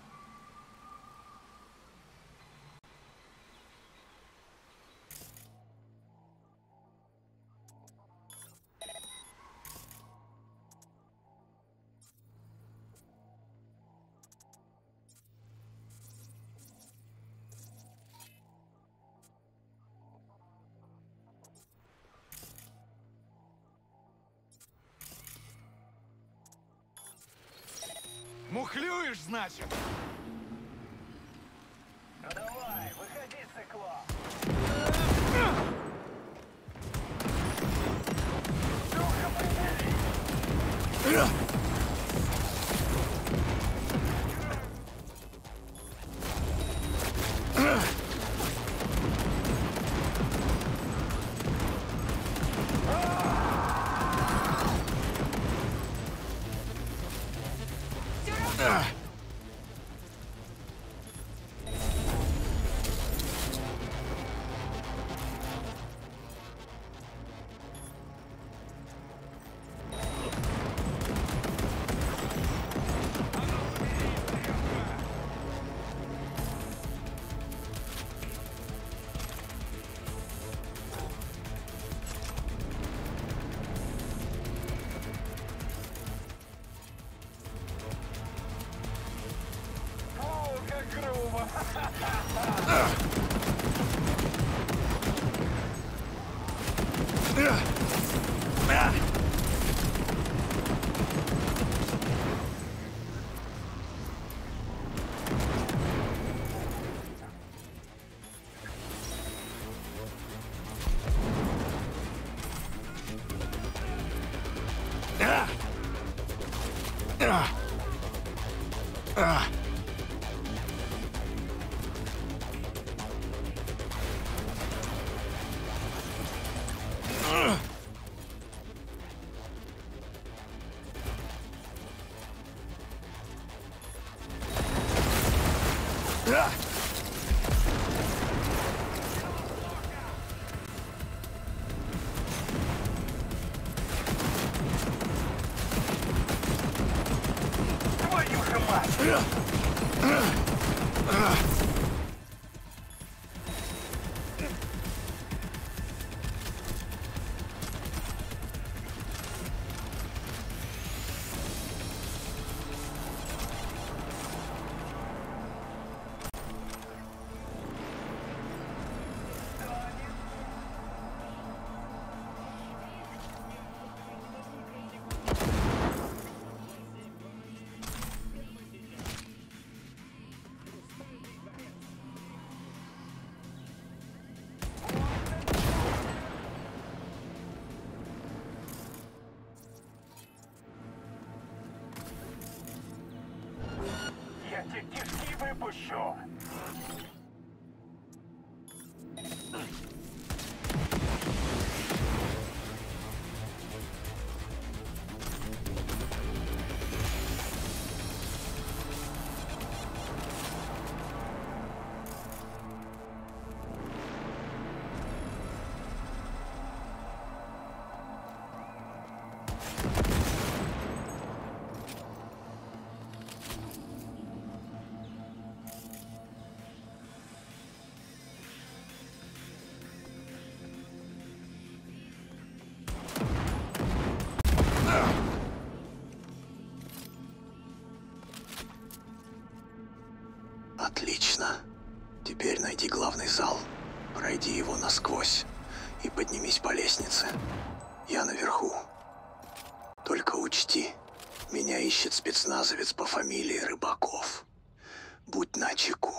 Мухлюешь, значит? Ну давай, выходи, циклоп. Духа прибери. Твою же мать! Я тебе кишки выпущу! Теперь найди главный зал, пройди его насквозь и поднимись по лестнице. Я наверху. Только учти, меня ищет спецназовец по фамилии Рыбаков. Будь начеку.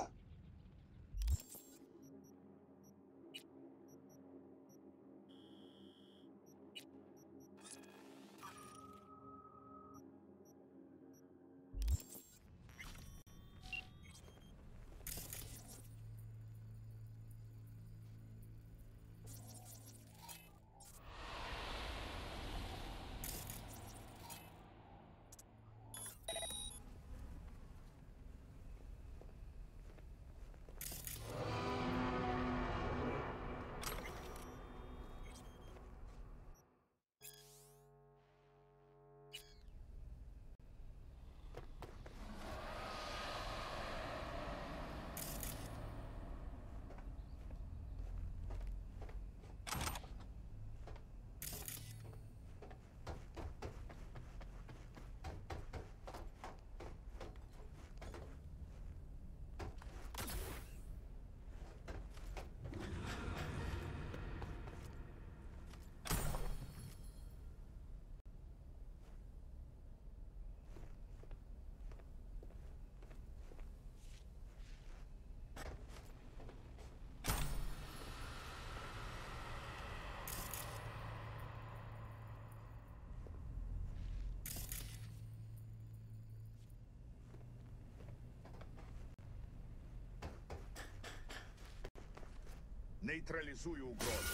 Нейтрализую угрозу.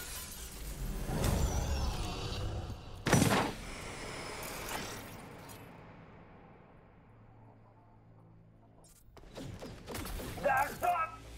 Да что?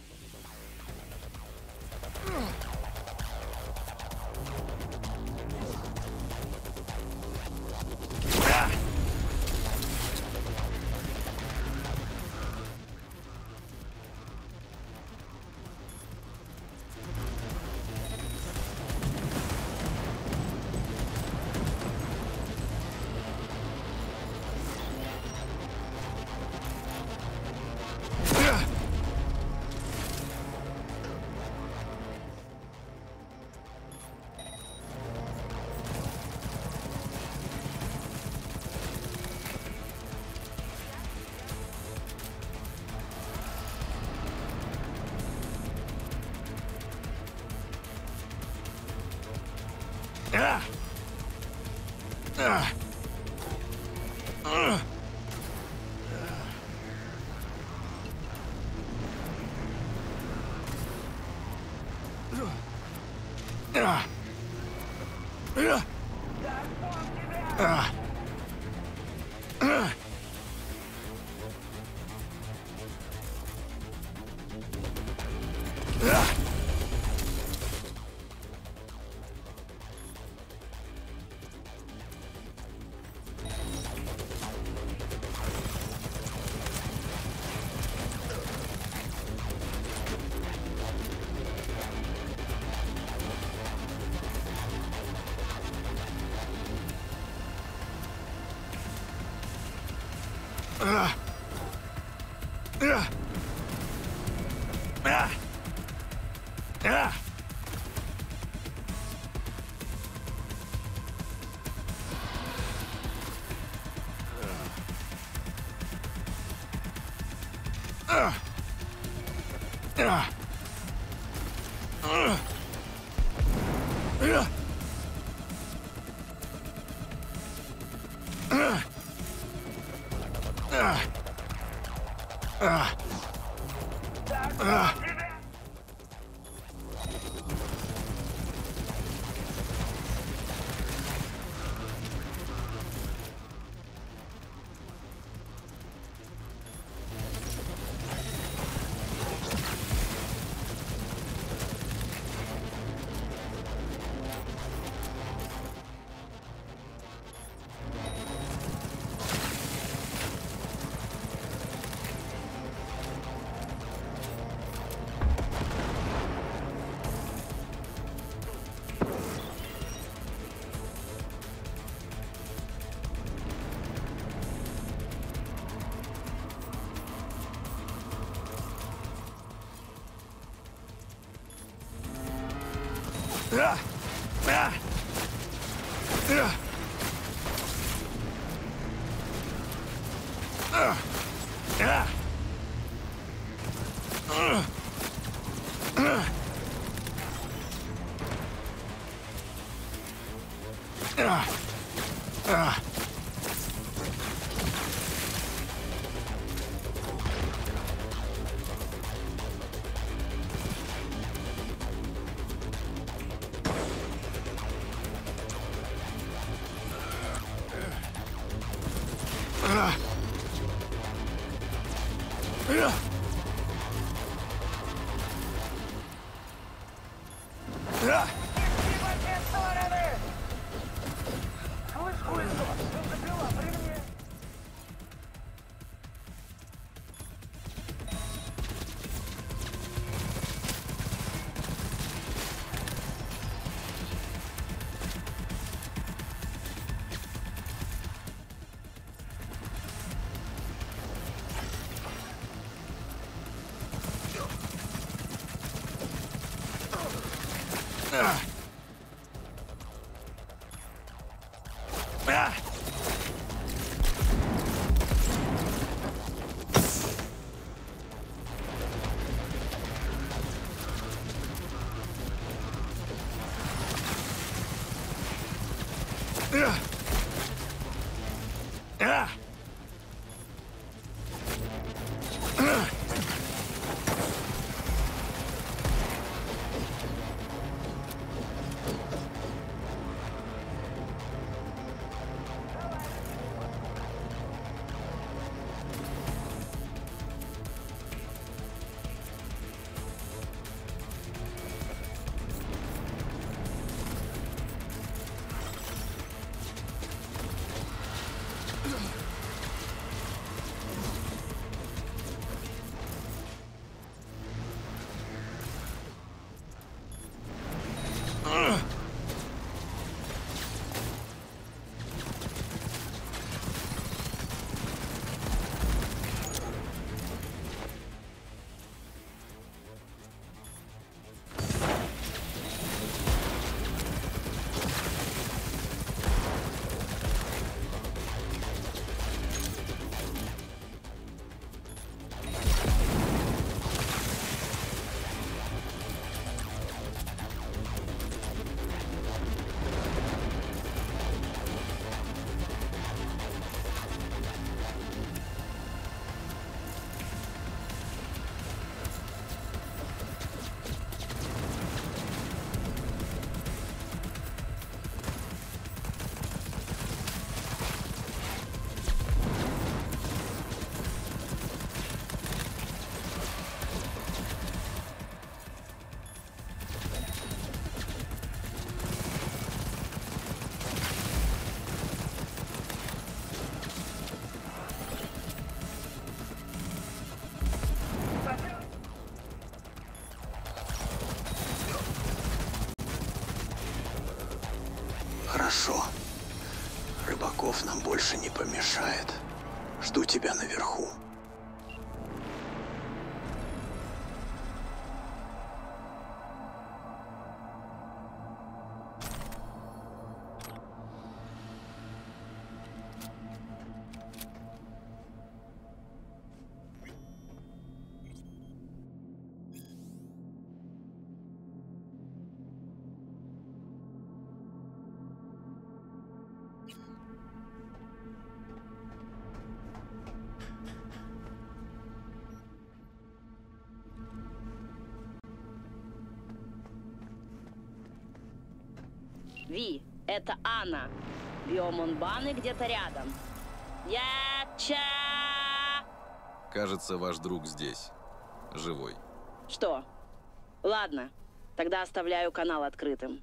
Ah! Ah! Ah! Ah! Ah! Ah! Ah! Ah! Ah! Ah! Ah! Ah! Ah! Ah! Ah! Ah! Ah! Ah! Ah! Хорошо. Рыбаков нам больше не помешает. Жду тебя наверху. Ви, это Анна. Биом Унбаны где-то рядом. Яча! Кажется, ваш друг здесь. Живой. Что? Ладно, тогда оставляю канал открытым.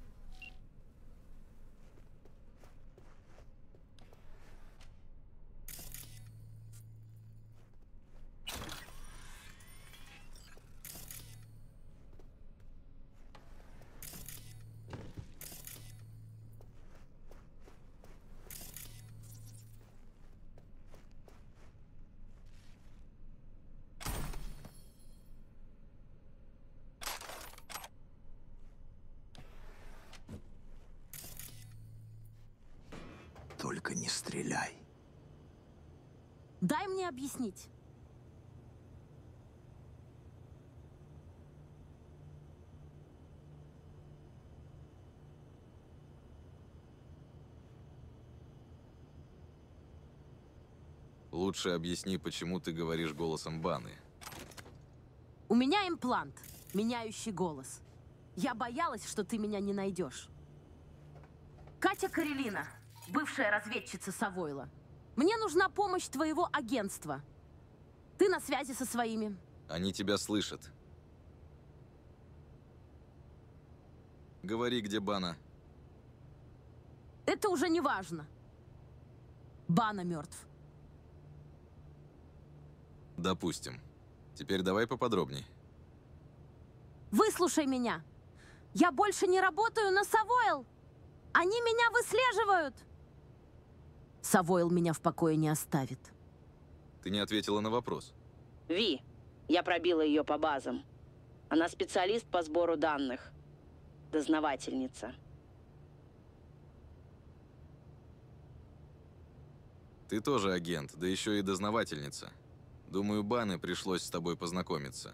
не стреляй. Дай мне объяснить. Лучше объясни, почему ты говоришь голосом Баны. У меня имплант, меняющий голос. Я боялась, что ты меня не найдешь. Катя Карелина, бывшая разведчица Савойла. Мне нужна помощь твоего агентства. Ты на связи со своими. Они тебя слышат. Говори, где Бана. Это уже не важно. Бана мертв. Допустим. Теперь давай поподробней. Выслушай меня. Я больше не работаю на Савойл. Они меня выслеживают. Савойл меня в покое не оставит. Ты не ответила на вопрос. Ви, я пробила ее по базам. Она специалист по сбору данных. Дознавательница. Ты тоже агент, да еще и дознавательница. Думаю, Бане пришлось с тобой познакомиться.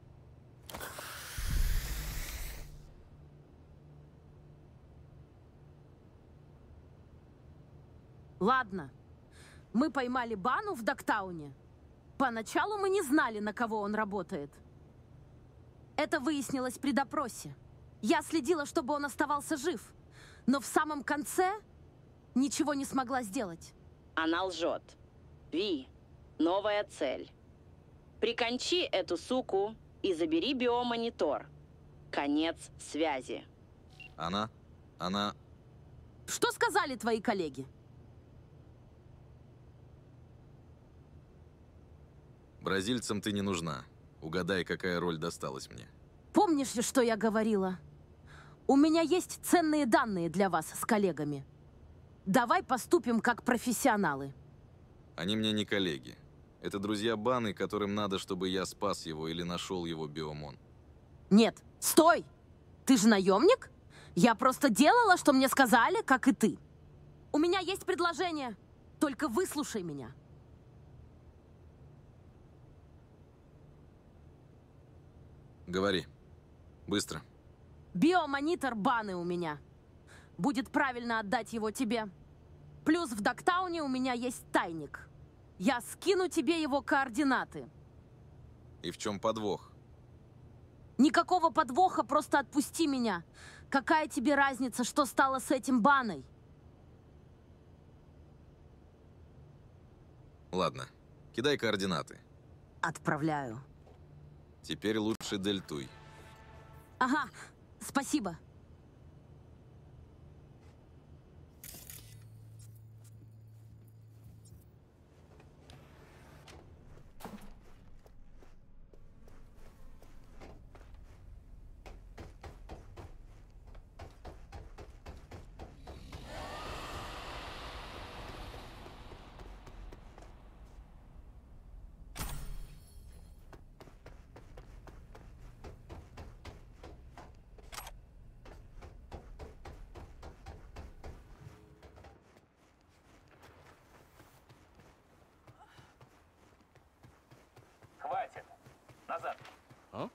Ладно. Мы поймали Бану в Доктауне. Поначалу мы не знали, на кого он работает. Это выяснилось при допросе. Я следила, чтобы он оставался жив. Но в самом конце ничего не смогла сделать. Она лжет. Ви, новая цель. Прикончи эту суку и забери биомонитор. Конец связи. Она? Она... Что сказали твои коллеги? Бразильцам ты не нужна. Угадай, какая роль досталась мне. Помнишь ли, что я говорила? У меня есть ценные данные для вас с коллегами. Давай поступим как профессионалы. Они мне не коллеги. Это друзья Баны, которым надо, чтобы я спас его или нашел его биомон. Нет, стой! Ты же наемник? Я просто делала, что мне сказали, как и ты. У меня есть предложение. Только выслушай меня. Говори. Быстро. Биомонитор Баны у меня. Будет правильно отдать его тебе. Плюс в Доктауне у меня есть тайник. Я скину тебе его координаты. И в чем подвох? Никакого подвоха, просто отпусти меня. Какая тебе разница, что стало с этим Баной? Ладно, кидай координаты. Отправляю. Теперь лучше дельтуй. Ага, спасибо. Хватит. Назад. А?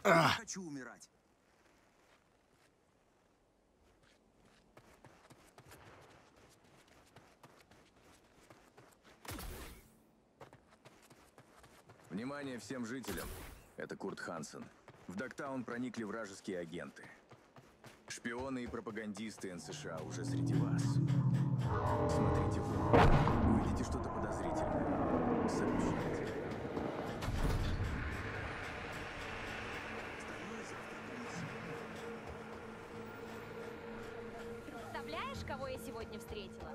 Я не хочу умирать. Внимание всем жителям. Это Курт Хансен. В Догтаун проникли вражеские агенты. Шпионы и пропагандисты эн эс а уже среди вас. Смотрите в оба. Увидите что-то подозрительное. Сообщите. Представляешь, кого я сегодня встретила?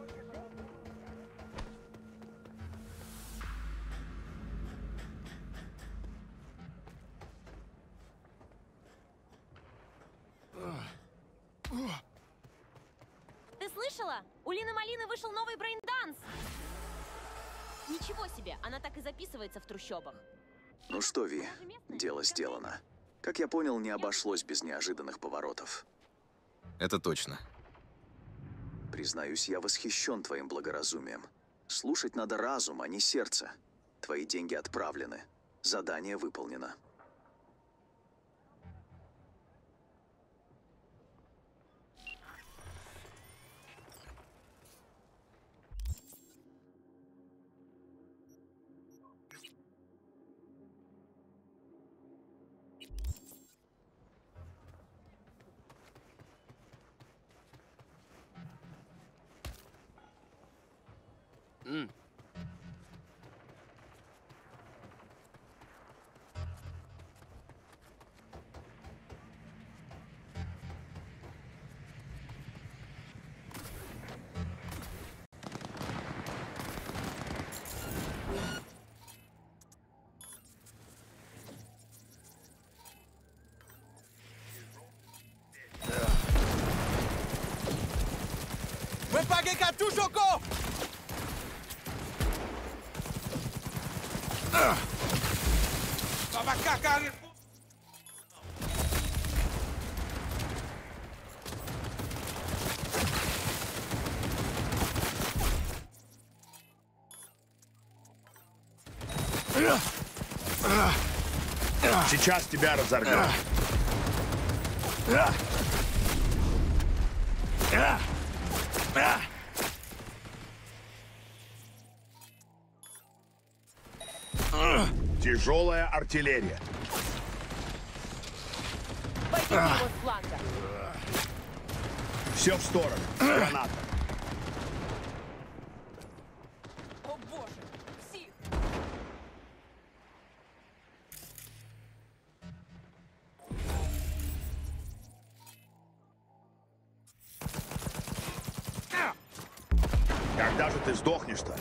Ты слышала? У Лины Малины вышел новый брейн-данс. Ничего себе, она так и записывается в трущобах. Ну что, Ви, дело сделано. Как я понял, не обошлось без неожиданных поворотов. Это точно. Признаюсь, я восхищен твоим благоразумием. Слушать надо разум, а не сердце. Твои деньги отправлены. Задание выполнено. Mm. Вы погибли toujours go! Baba cagar! Сейчас тебя разорвем. Тяжелая артиллерия. Пойдите его с фланга. Все в сторону. Граната. О боже, псих! Когда же ты сдохнешь-то?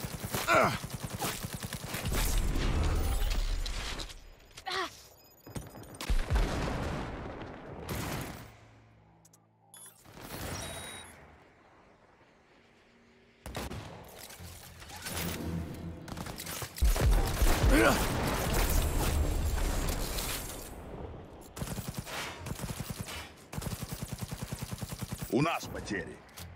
У нас потери.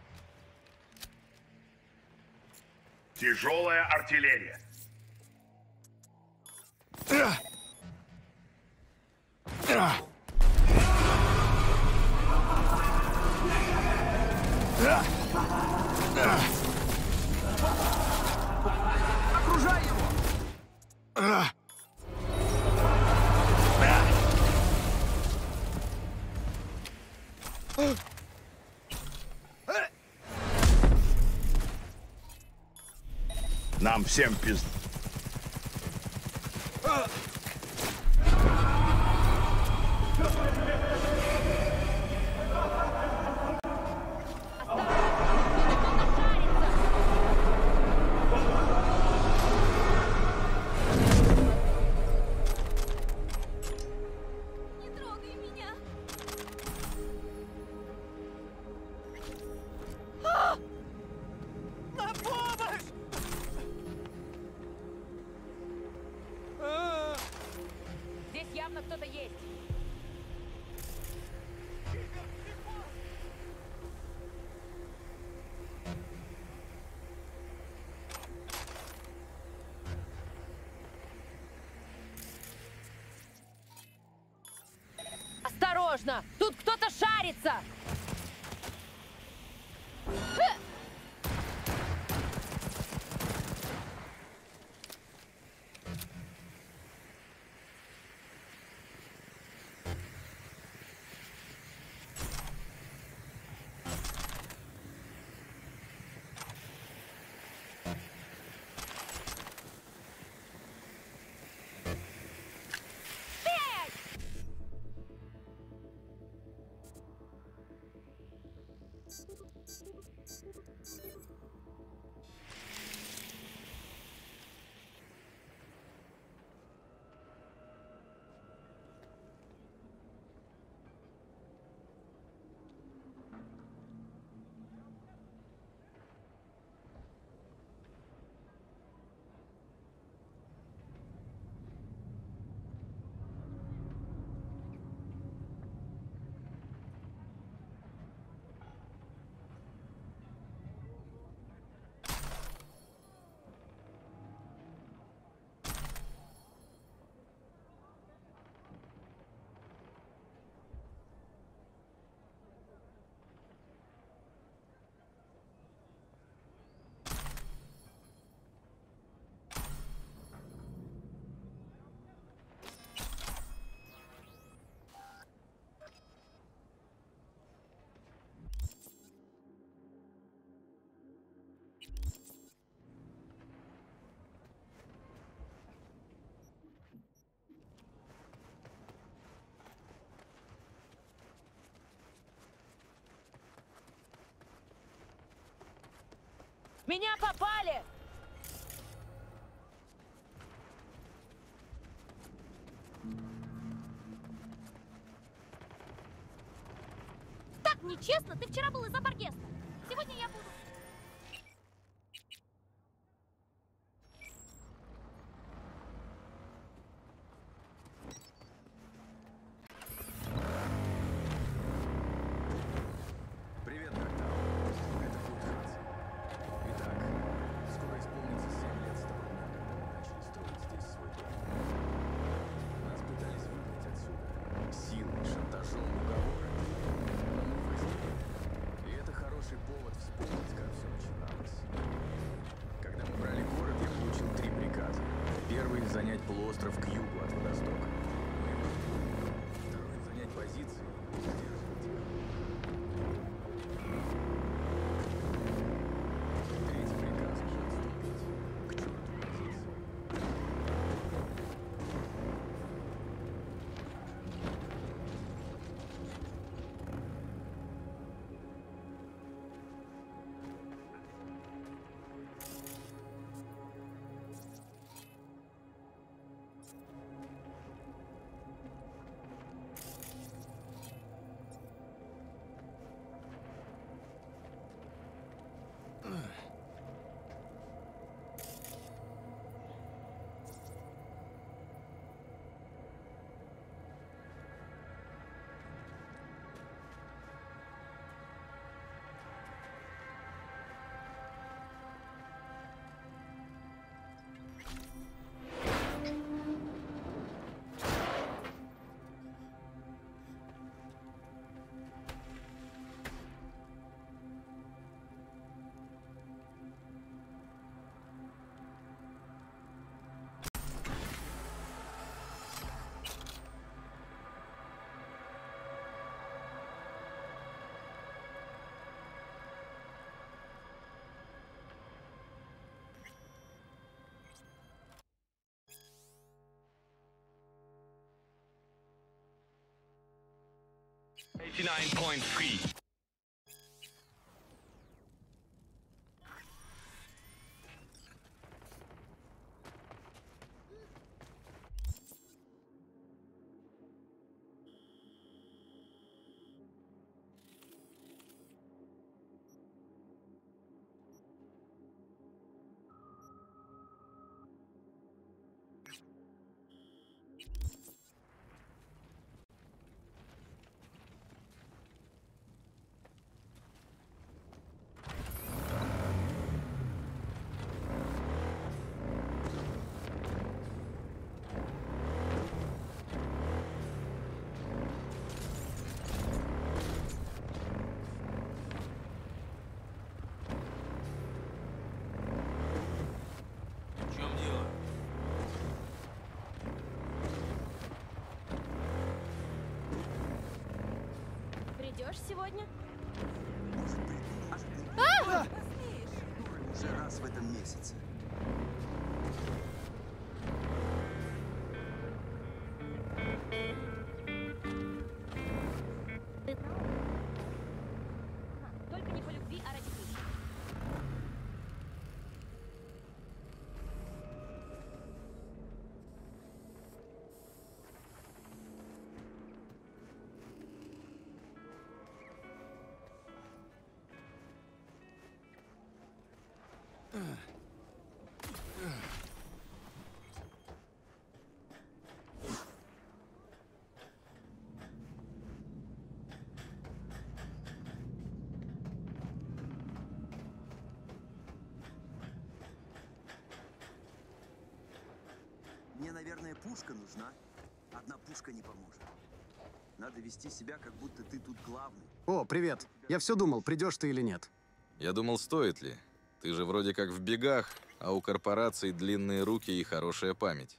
Тяжелая артиллерия. Окружай его! Нам всем пизд... Не трогай меня. На помощь! Осторожно! Тут кто-то шарится! Меня попали! Так нечестно! Ты вчера был из-за Баргеста. Сегодня я буду. Привет, Доктаун. Это Курт Хансен. Итак, скоро исполнится семь лет с того дня, когда мы начали строить здесь свой дом. Нас пытались выгнать отсюда. Силой, шантажом, уговорами. Но мы выжили. И это хороший повод вспомнить, как все начиналось. Когда мы брали город, я получил три приказа. Первый — занять полуостров к югу от водостока. Мы его выполнили. Второй — занять позиции и сдерживать их. Третий приказ — отступить. К черту позиции. eighty-nine point three. пьешь сегодня? А! Уже раз в этом месяце. Только не по любви, а ради души. Мне, наверное, пушка нужна. Одна пушка не поможет. Надо вести себя, как будто ты тут главный. О, привет. Я все думал, придешь ты или нет. Я думал, стоит ли. Ты же вроде как в бегах, а у корпораций длинные руки и хорошая память.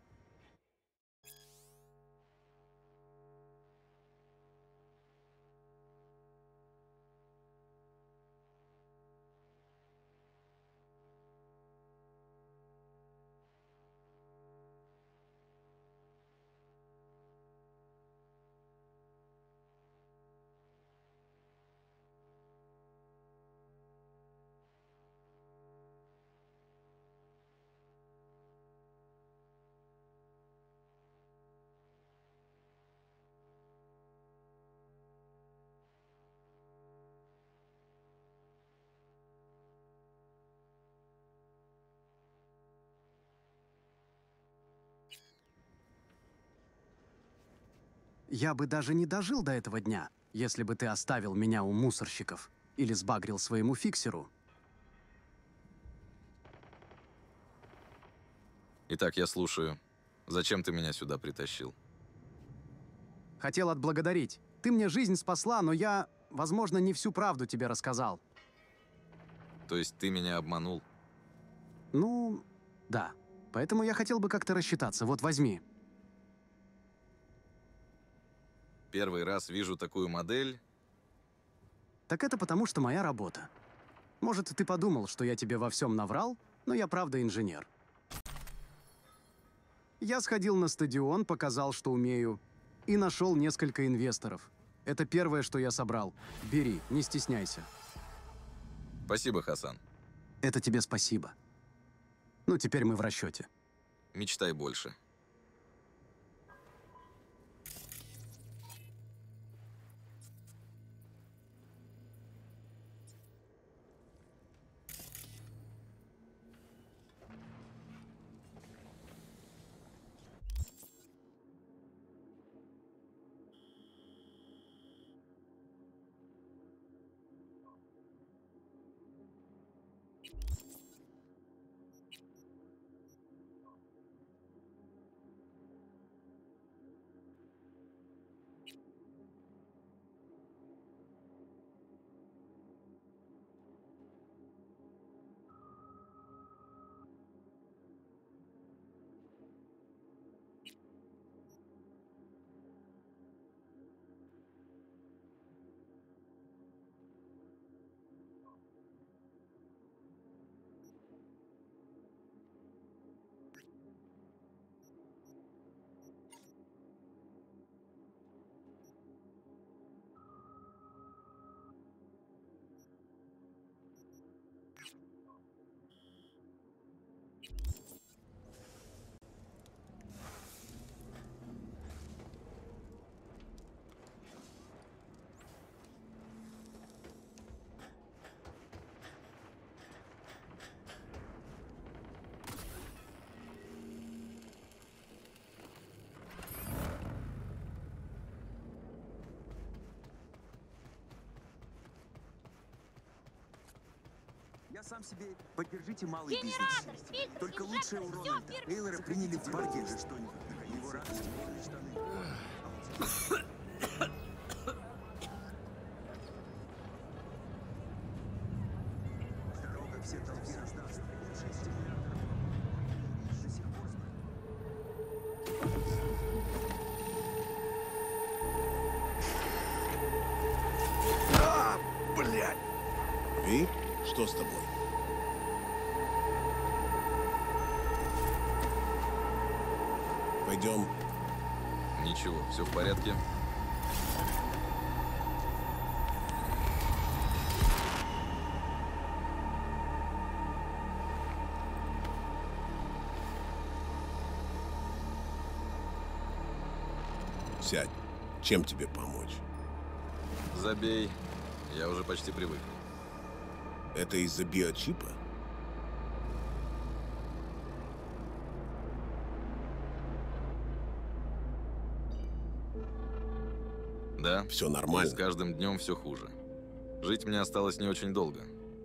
Я бы даже не дожил до этого дня, если бы ты оставил меня у мусорщиков или сбагрил своему фиксеру. Итак, я слушаю. Зачем ты меня сюда притащил? Хотел отблагодарить. Ты мне жизнь спасла, но я, возможно, не всю правду тебе рассказал. То есть ты меня обманул? Ну, да. Поэтому я хотел бы как-то рассчитаться. Вот, возьми. Первый раз вижу такую модель. Так это потому, что моя работа. Может, ты подумал, что я тебе во всем наврал, но я правда инженер. Я сходил на стадион, показал, что умею, и нашел несколько инвесторов. Это первое, что я собрал. Бери, не стесняйся. Спасибо, Хасан. Это тебе спасибо. Ну, теперь мы в расчете. Мечтай больше. Я сам себе... Поддержите малый Генератор, бизнес. фильтр, Только инжектор, лучшее у всё, Рональда. фирма. Эйлора приняли в Баргеже что-нибудь. Его радости полные штаны. Дорога все толпе раздаст. Лучший стимулятор. До сих пор знаю. Что с тобой? Пойдем. Ничего, все в порядке. Сядь. Чем тебе помочь? Забей. Я уже почти привык. Это из-за биочипа? Да. Все нормально. И с каждым днем все хуже. Жить мне осталось не очень долго.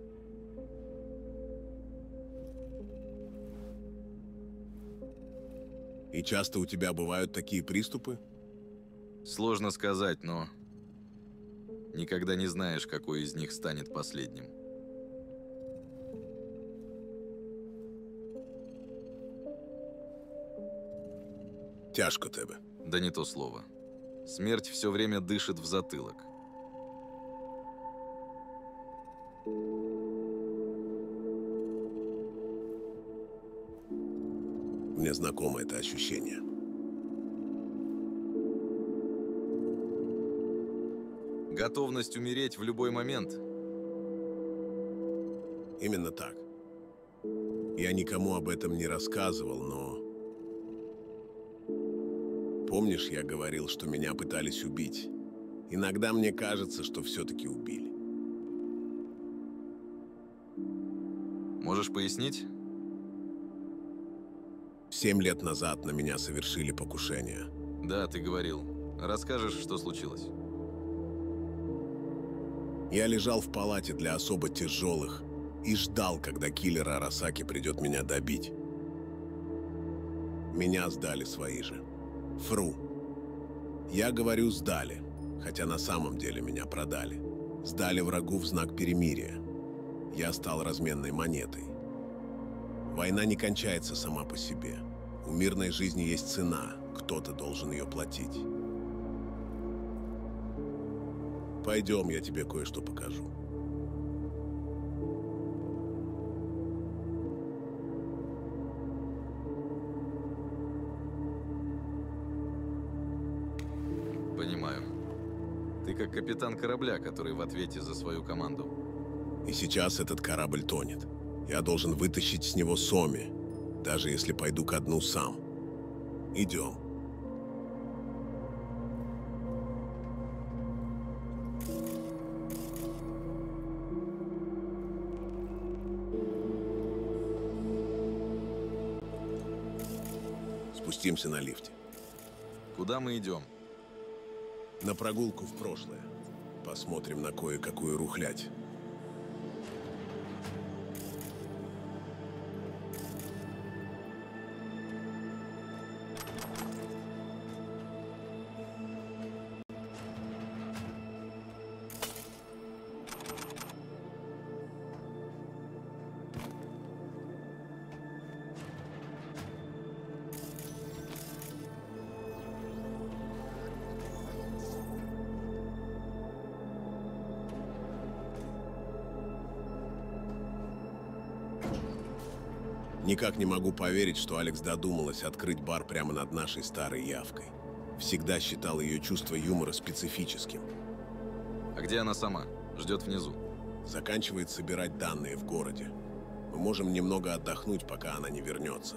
И часто у тебя бывают такие приступы? Сложно сказать, но никогда не знаешь, какой из них станет последним. Тяжко тебе. Да не то слово. Смерть все время дышит в затылок. Мне знакомо это ощущение. Готовность умереть в любой момент. Именно так. Я никому об этом не рассказывал, но... Помнишь, я говорил, что меня пытались убить? Иногда мне кажется, что все-таки убили. Можешь пояснить? Семь лет назад на меня совершили покушение. Да, ты говорил. Расскажешь, что случилось? Я лежал в палате для особо тяжелых и ждал, когда киллер Арасаки придет меня добить. Меня сдали свои же. Фру. Я говорю «сдали», хотя на самом деле меня продали. Сдали врагу в знак перемирия. Я стал разменной монетой. Война не кончается сама по себе. У мирной жизни есть цена, кто-то должен ее платить. Пойдем, я тебе кое-что покажу. Понимаю. Ты как капитан корабля, который в ответе за свою команду. И сейчас этот корабль тонет. Я должен вытащить с него Соми, даже если пойду ко дну сам. Идем. Спустимся на лифте. Куда мы идем? На прогулку в прошлое. Посмотрим на кое-какую рухлядь. Никак не могу поверить, что Алекс додумалась открыть бар прямо над нашей старой явкой. Всегда считал ее чувство юмора специфическим. А где она сама? Ждет внизу. Заканчивает собирать данные в городе. Мы можем немного отдохнуть, пока она не вернется.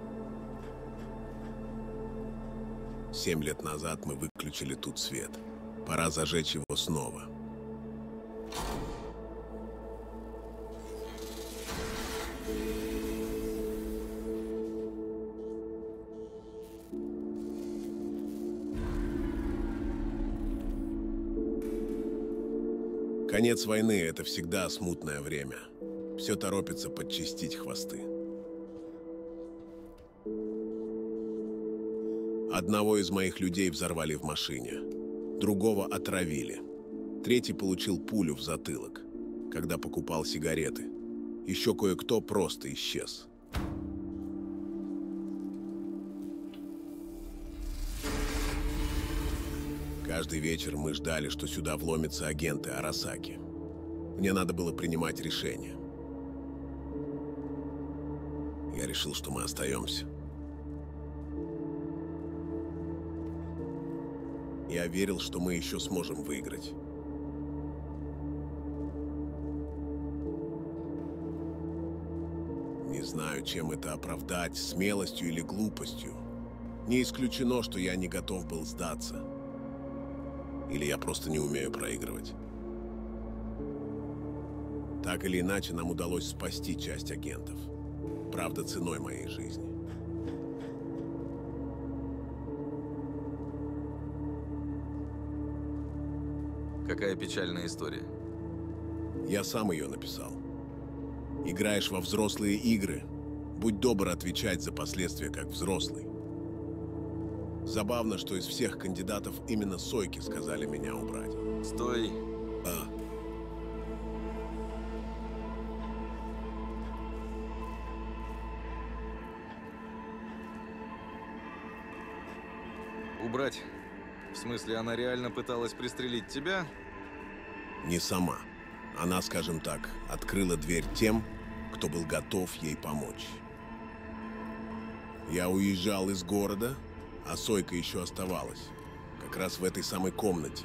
Семь лет назад мы выключили тут свет. Пора зажечь его снова. Конец войны — это всегда смутное время. Все торопится подчистить хвосты. Одного из моих людей взорвали в машине. Другого отравили. Третий получил пулю в затылок, когда покупал сигареты. Еще кое-кто просто исчез. Каждый вечер мы ждали, что сюда вломятся агенты Арасаки. Мне надо было принимать решение. решил, что мы остаемся. Я верил, что мы еще сможем выиграть. Не знаю, чем это оправдать, смелостью или глупостью. Не исключено, что я не готов был сдаться. Или я просто не умею проигрывать. Так или иначе, нам удалось спасти часть агентов. Правда, ценой моей жизни. Какая печальная история. Я сам ее написал. Играешь во взрослые игры, будь добр отвечать за последствия как взрослый. Забавно, что из всех кандидатов именно Сойки сказали меня убрать. Стой. А. Убрать? В смысле, она реально пыталась пристрелить тебя? Не сама. Она, скажем так, открыла дверь тем, кто был готов ей помочь. Я уезжал из города, а Сойка еще оставалась. Как раз в этой самой комнате.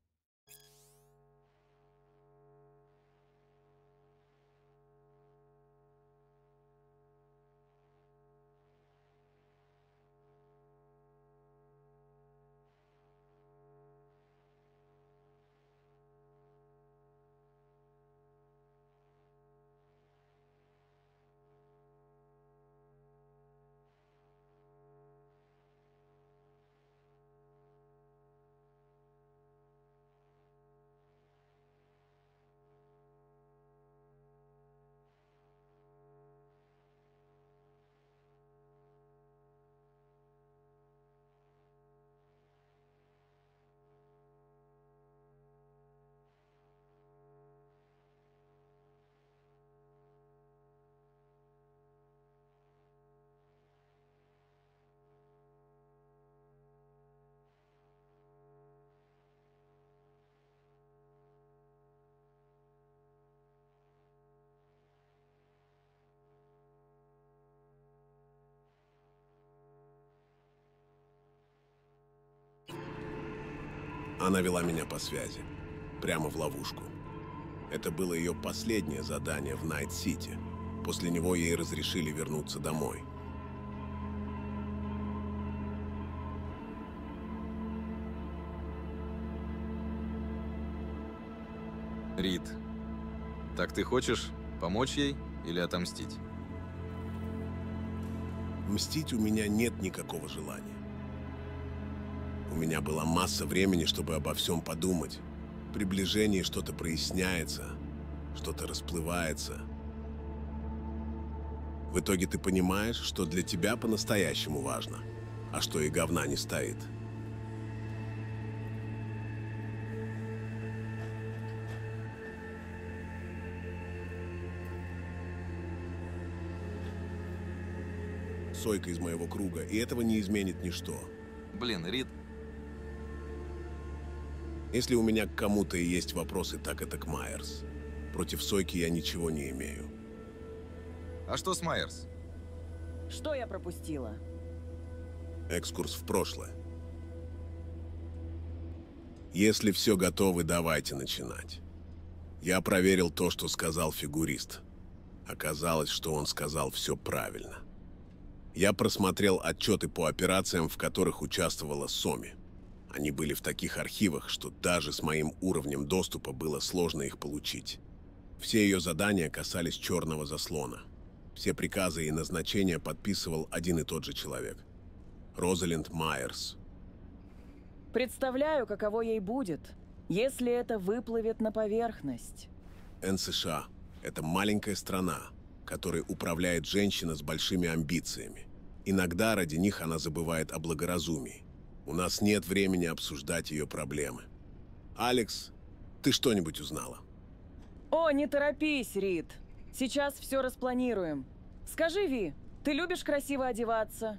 Она вела меня по связи, прямо в ловушку. Это было ее последнее задание в Найт-Сити. После него ей разрешили вернуться домой. Рид, так ты хочешь помочь ей или отомстить? Мстить у меня нет никакого желания. У меня была масса времени, чтобы обо всем подумать. В приближении что-то проясняется, что-то расплывается. В итоге ты понимаешь, что для тебя по-настоящему важно, а что и говна не стоит. Сойка из моего круга, и этого не изменит ничто. Блин, Рид... Если у меня к кому-то и есть вопросы, так это к Майерс. Против Сойки я ничего не имею. А что с Майерс? Что я пропустила? Экскурс в прошлое. Если все готовы, давайте начинать. Я проверил то, что сказал фигурист. Оказалось, что он сказал все правильно. Я просмотрел отчеты по операциям, в которых участвовала Соми. Они были в таких архивах, что даже с моим уровнем доступа было сложно их получить. Все ее задания касались черного заслона. Все приказы и назначения подписывал один и тот же человек. Розалинд Майерс. Представляю, каково ей будет, если это выплывет на поверхность. эн США – это маленькая страна, которой управляет женщина с большими амбициями. Иногда ради них она забывает о благоразумии. У нас нет времени обсуждать ее проблемы. Алекс, ты что-нибудь узнала? О, не торопись, Рид. Сейчас все распланируем. Скажи, Ви, ты любишь красиво одеваться?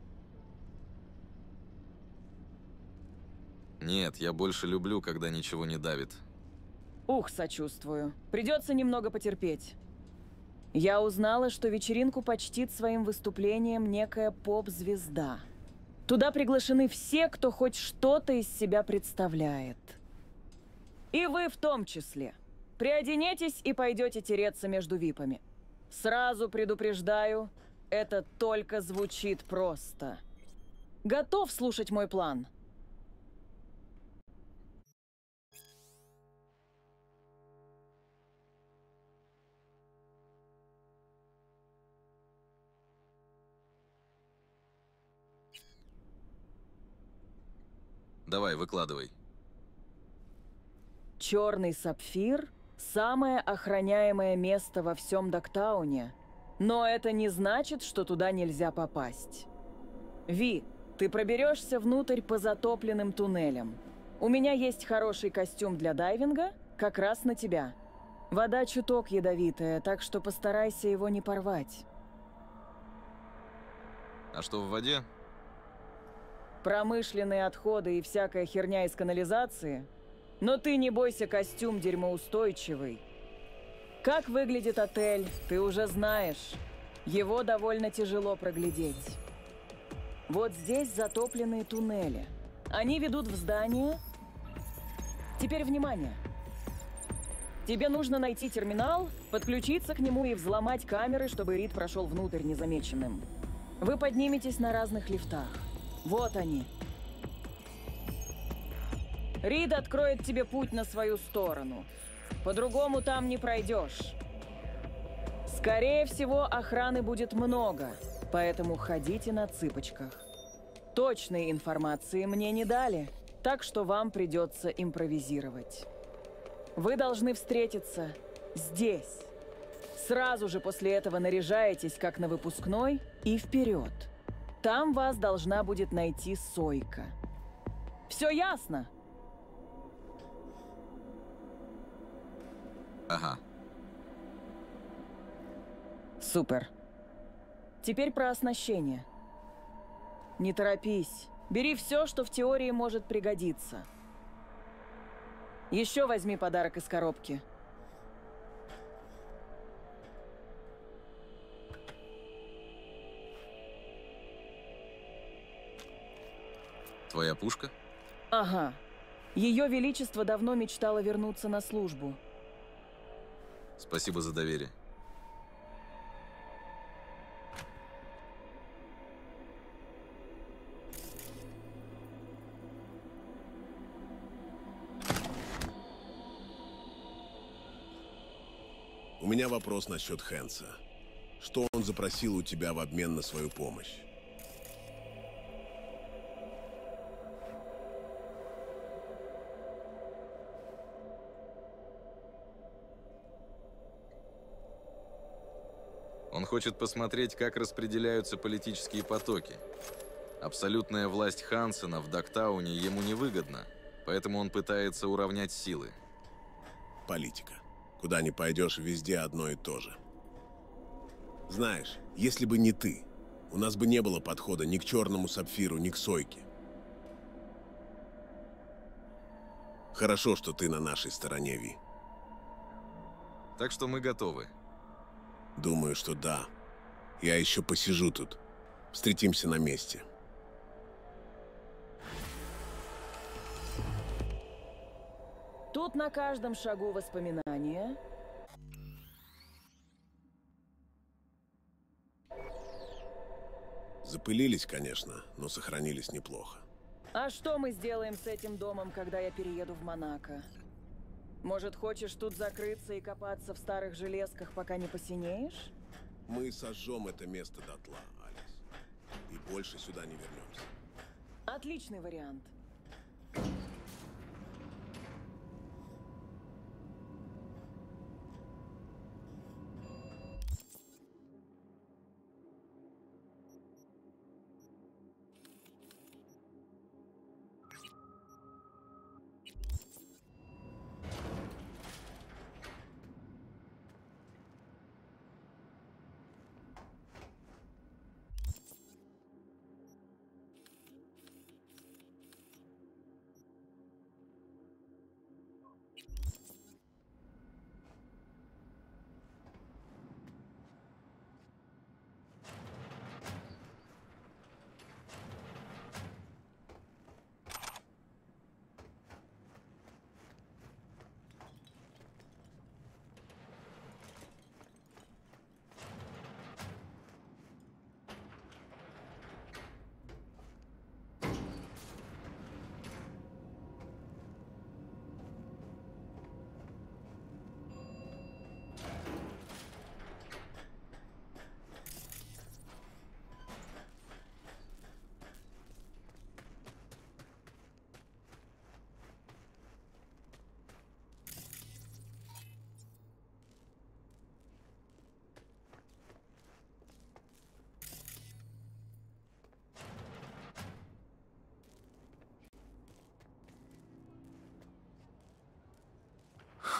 Нет, я больше люблю, когда ничего не давит. Ух, сочувствую. Придется немного потерпеть. Я узнала, что вечеринку почтит своим выступлением некая поп-звезда. Туда приглашены все, кто хоть что-то из себя представляет. И вы в том числе. Приоденетесь и пойдете тереться между випами. Сразу предупреждаю, это только звучит просто. Готов слушать мой план? Давай, выкладывай. Черный сапфир – самое охраняемое место во всем Доктауне. Но это не значит, что туда нельзя попасть. Ви, ты проберешься внутрь по затопленным туннелям. У меня есть хороший костюм для дайвинга, как раз на тебя. Вода чуток ядовитая, так что постарайся его не порвать. А что в воде? Промышленные отходы и всякая херня из канализации. Но ты не бойся, костюм дерьмоустойчивый. Как выглядит отель, ты уже знаешь. Его довольно тяжело проглядеть. Вот здесь затопленные туннели. Они ведут в здание. Теперь внимание. Тебе нужно найти терминал, подключиться к нему и взломать камеры, чтобы Рид прошел внутрь незамеченным. Вы подниметесь на разных лифтах. Вот они. Рид откроет тебе путь на свою сторону. По-другому там не пройдешь. Скорее всего, охраны будет много, поэтому ходите на цыпочках. Точной информации мне не дали, так что вам придется импровизировать. Вы должны встретиться здесь. Сразу же после этого наряжаетесь, как на выпускной, и вперед. Там вас должна будет найти Сойка. Все ясно? Ага. Супер. Теперь про оснащение. Не торопись. Бери все, что в теории может пригодиться. Еще возьми подарок из коробки. Твоя пушка? Ага. Ее Величество давно мечтало вернуться на службу. Спасибо за доверие. У меня вопрос насчет Хэнса. Что он запросил у тебя в обмен на свою помощь? Он хочет посмотреть, как распределяются политические потоки. Абсолютная власть Хансена в Доктауне ему невыгодна, поэтому он пытается уравнять силы. Политика. Куда ни пойдешь, везде одно и то же. Знаешь, если бы не ты, у нас бы не было подхода ни к черному сапфиру, ни к Сойке. Хорошо, что ты на нашей стороне, Ви. Так что мы готовы. Думаю, что да. Я еще посижу тут. Встретимся на месте. Тут на каждом шагу воспоминания. Запылились, конечно, но сохранились неплохо. А что мы сделаем с этим домом, когда я перееду в Монако? Может, хочешь тут закрыться и копаться в старых железках, пока не посинеешь? Мы сожжем это место дотла, Алекс. И больше сюда не вернемся. Отличный вариант.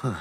Ха.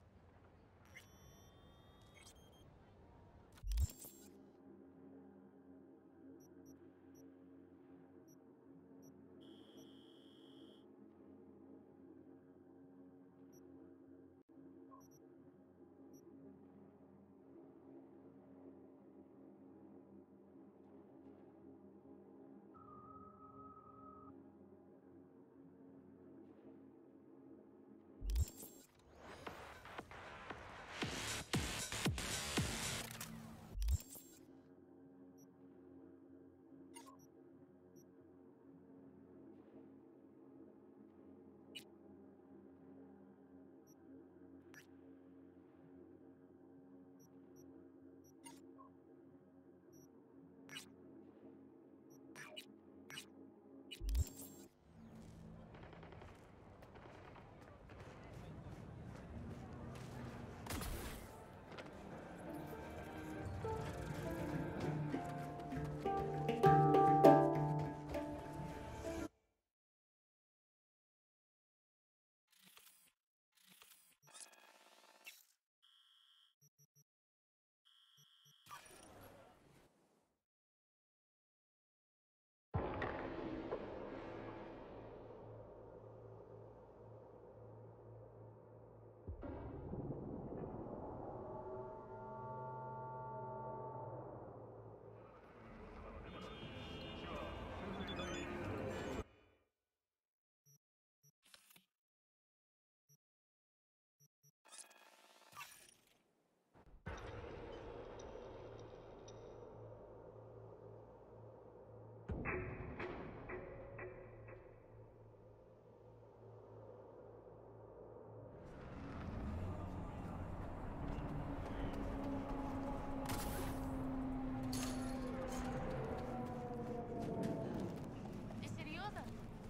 Ты серьезно?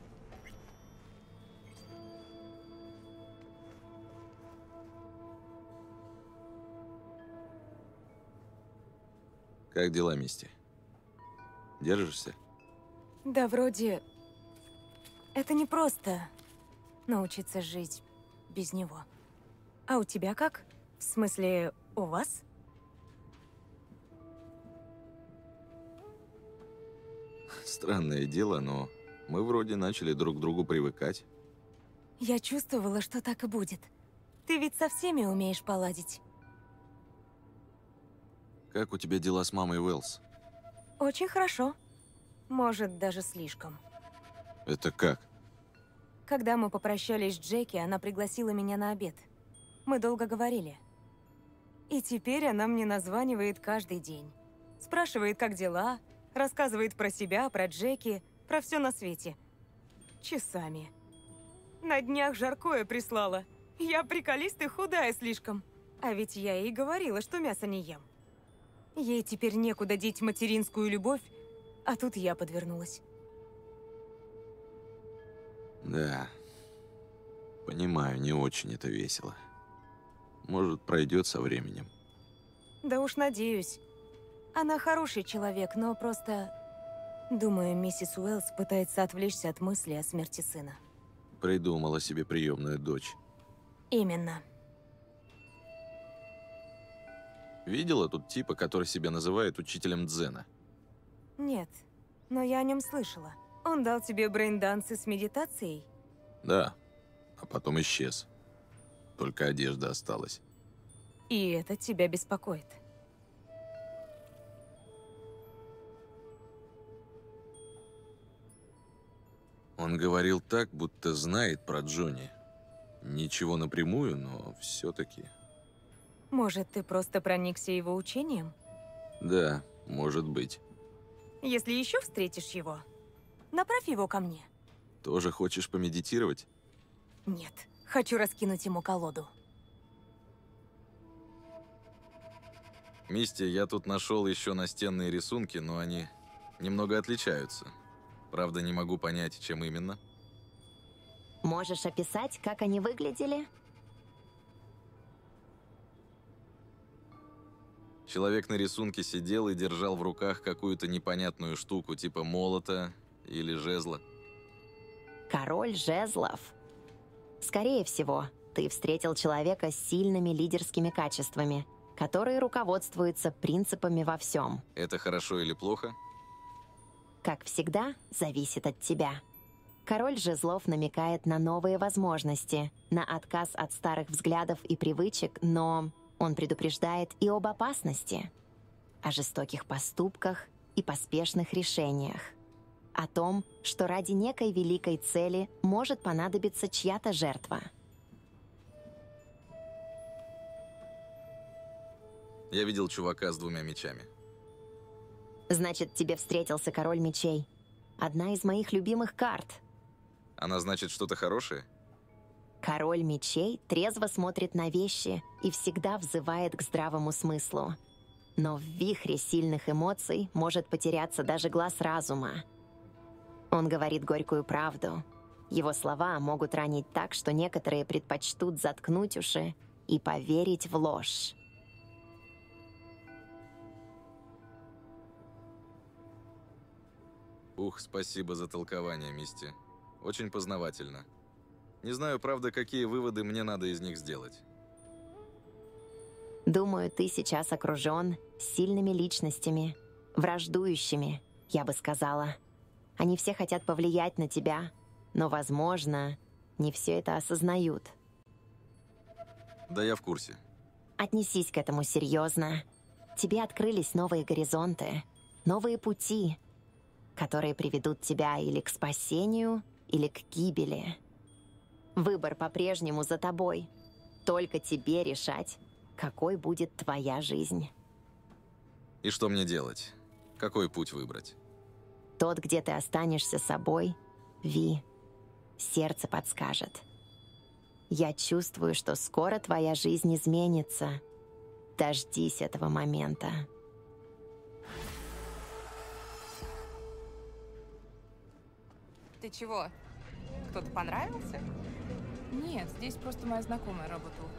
Как дела, Мисти? Держишься? Да, вроде... Это не просто научиться жить без него. А у тебя как? В смысле, у вас? Странное дело, но мы вроде начали друг к другу привыкать. Я чувствовала, что так и будет. Ты ведь со всеми умеешь поладить. Как у тебя дела с мамой Уэллс? Очень хорошо. Может, даже слишком. Это как? Когда мы попрощались с Джеки, она пригласила меня на обед. Мы долго говорили. И теперь она мне названивает каждый день. Спрашивает, как дела, рассказывает про себя, про Джеки, про все на свете. Часами. На днях жаркое прислала. Я приколист и худая слишком. А ведь я ей говорила, что мясо не ем. Ей теперь некуда деть материнскую любовь, а тут я подвернулась. Да. Понимаю, не очень это весело. Может, пройдет со временем. Да уж надеюсь. Она хороший человек, но просто... Думаю, миссис Уэллс пытается отвлечься от мысли о смерти сына. Придумала себе приемную дочь. Именно. Видела тут типа, который себя называет учителем дзена? Нет, но я о нем слышала. Он дал тебе брейн-дансы с медитацией? Да, а потом исчез. Только одежда осталась. И это тебя беспокоит? Он говорил так, будто знает про Джонни. Ничего напрямую, но все-таки. Может, ты просто проникся его учением? Да, может быть. Если еще встретишь его, направь его ко мне. Тоже хочешь помедитировать? Нет, хочу раскинуть ему колоду. Мисти, я тут нашел еще настенные рисунки, но они немного отличаются. Правда, не могу понять, чем именно. Можешь описать, как они выглядели? Человек на рисунке сидел и держал в руках какую-то непонятную штуку, типа молота или жезла. Король жезлов. Скорее всего, ты встретил человека с сильными лидерскими качествами, который руководствуется принципами во всем. Это хорошо или плохо? Как всегда, зависит от тебя. Король жезлов намекает на новые возможности, на отказ от старых взглядов и привычек, но он предупреждает и об опасности, о жестоких поступках и поспешных решениях, о том, что ради некой великой цели может понадобиться чья-то жертва. Я видел чувака с двумя мечами. Значит, тебе встретился король мечей. Одна из моих любимых карт. Она значит что-то хорошее? Король мечей трезво смотрит на вещи и всегда взывает к здравому смыслу. Но в вихре сильных эмоций может потеряться даже глаз разума. Он говорит горькую правду. Его слова могут ранить так, что некоторые предпочтут заткнуть уши и поверить в ложь. Ух, спасибо за толкование, Мисти. Очень познавательно. Не знаю, правда, какие выводы мне надо из них сделать. Думаю, ты сейчас окружен сильными личностями, враждующими, я бы сказала. Они все хотят повлиять на тебя, но, возможно, не все это осознают. Да, я в курсе. Отнесись к этому серьезно. Тебе открылись новые горизонты, новые пути, которые приведут тебя или к спасению, или к гибели. Выбор по-прежнему за тобой. Только тебе решать, какой будет твоя жизнь. И что мне делать? Какой путь выбрать? Тот, где ты останешься собой, Ви, сердце подскажет. Я чувствую, что скоро твоя жизнь изменится. Дождись этого момента. Ты чего? Кто-то понравился? Нет, здесь просто моя знакомая работала.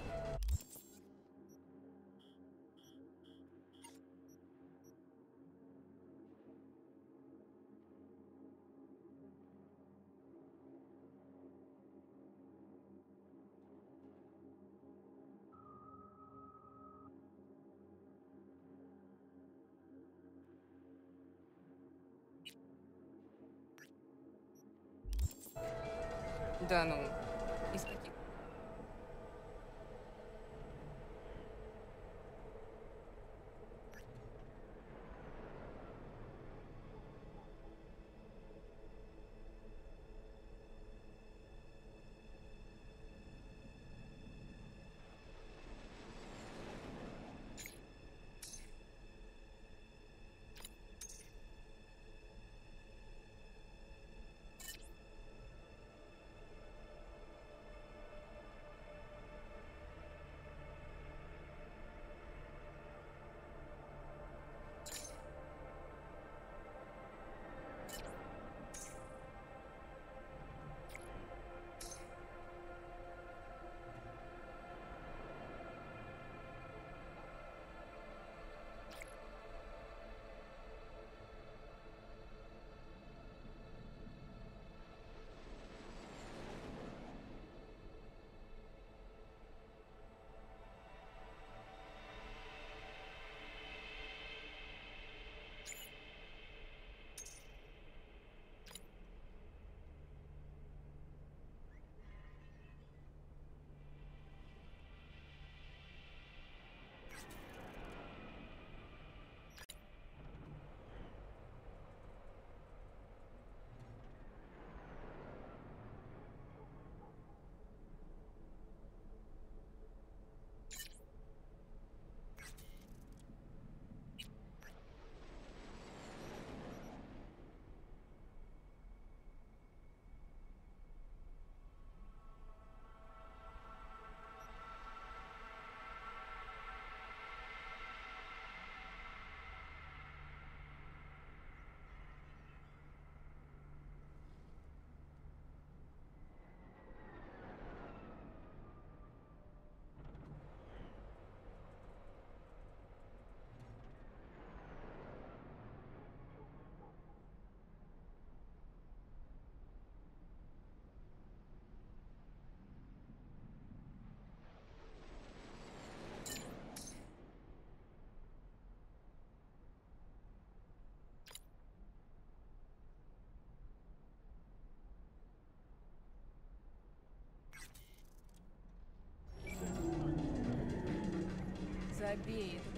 Да ну, из каких?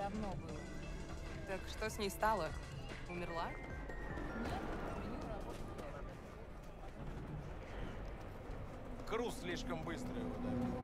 давно было. Так что с ней стало? Умерла? Нет, сменила работу. Круз слишком быстро его добил.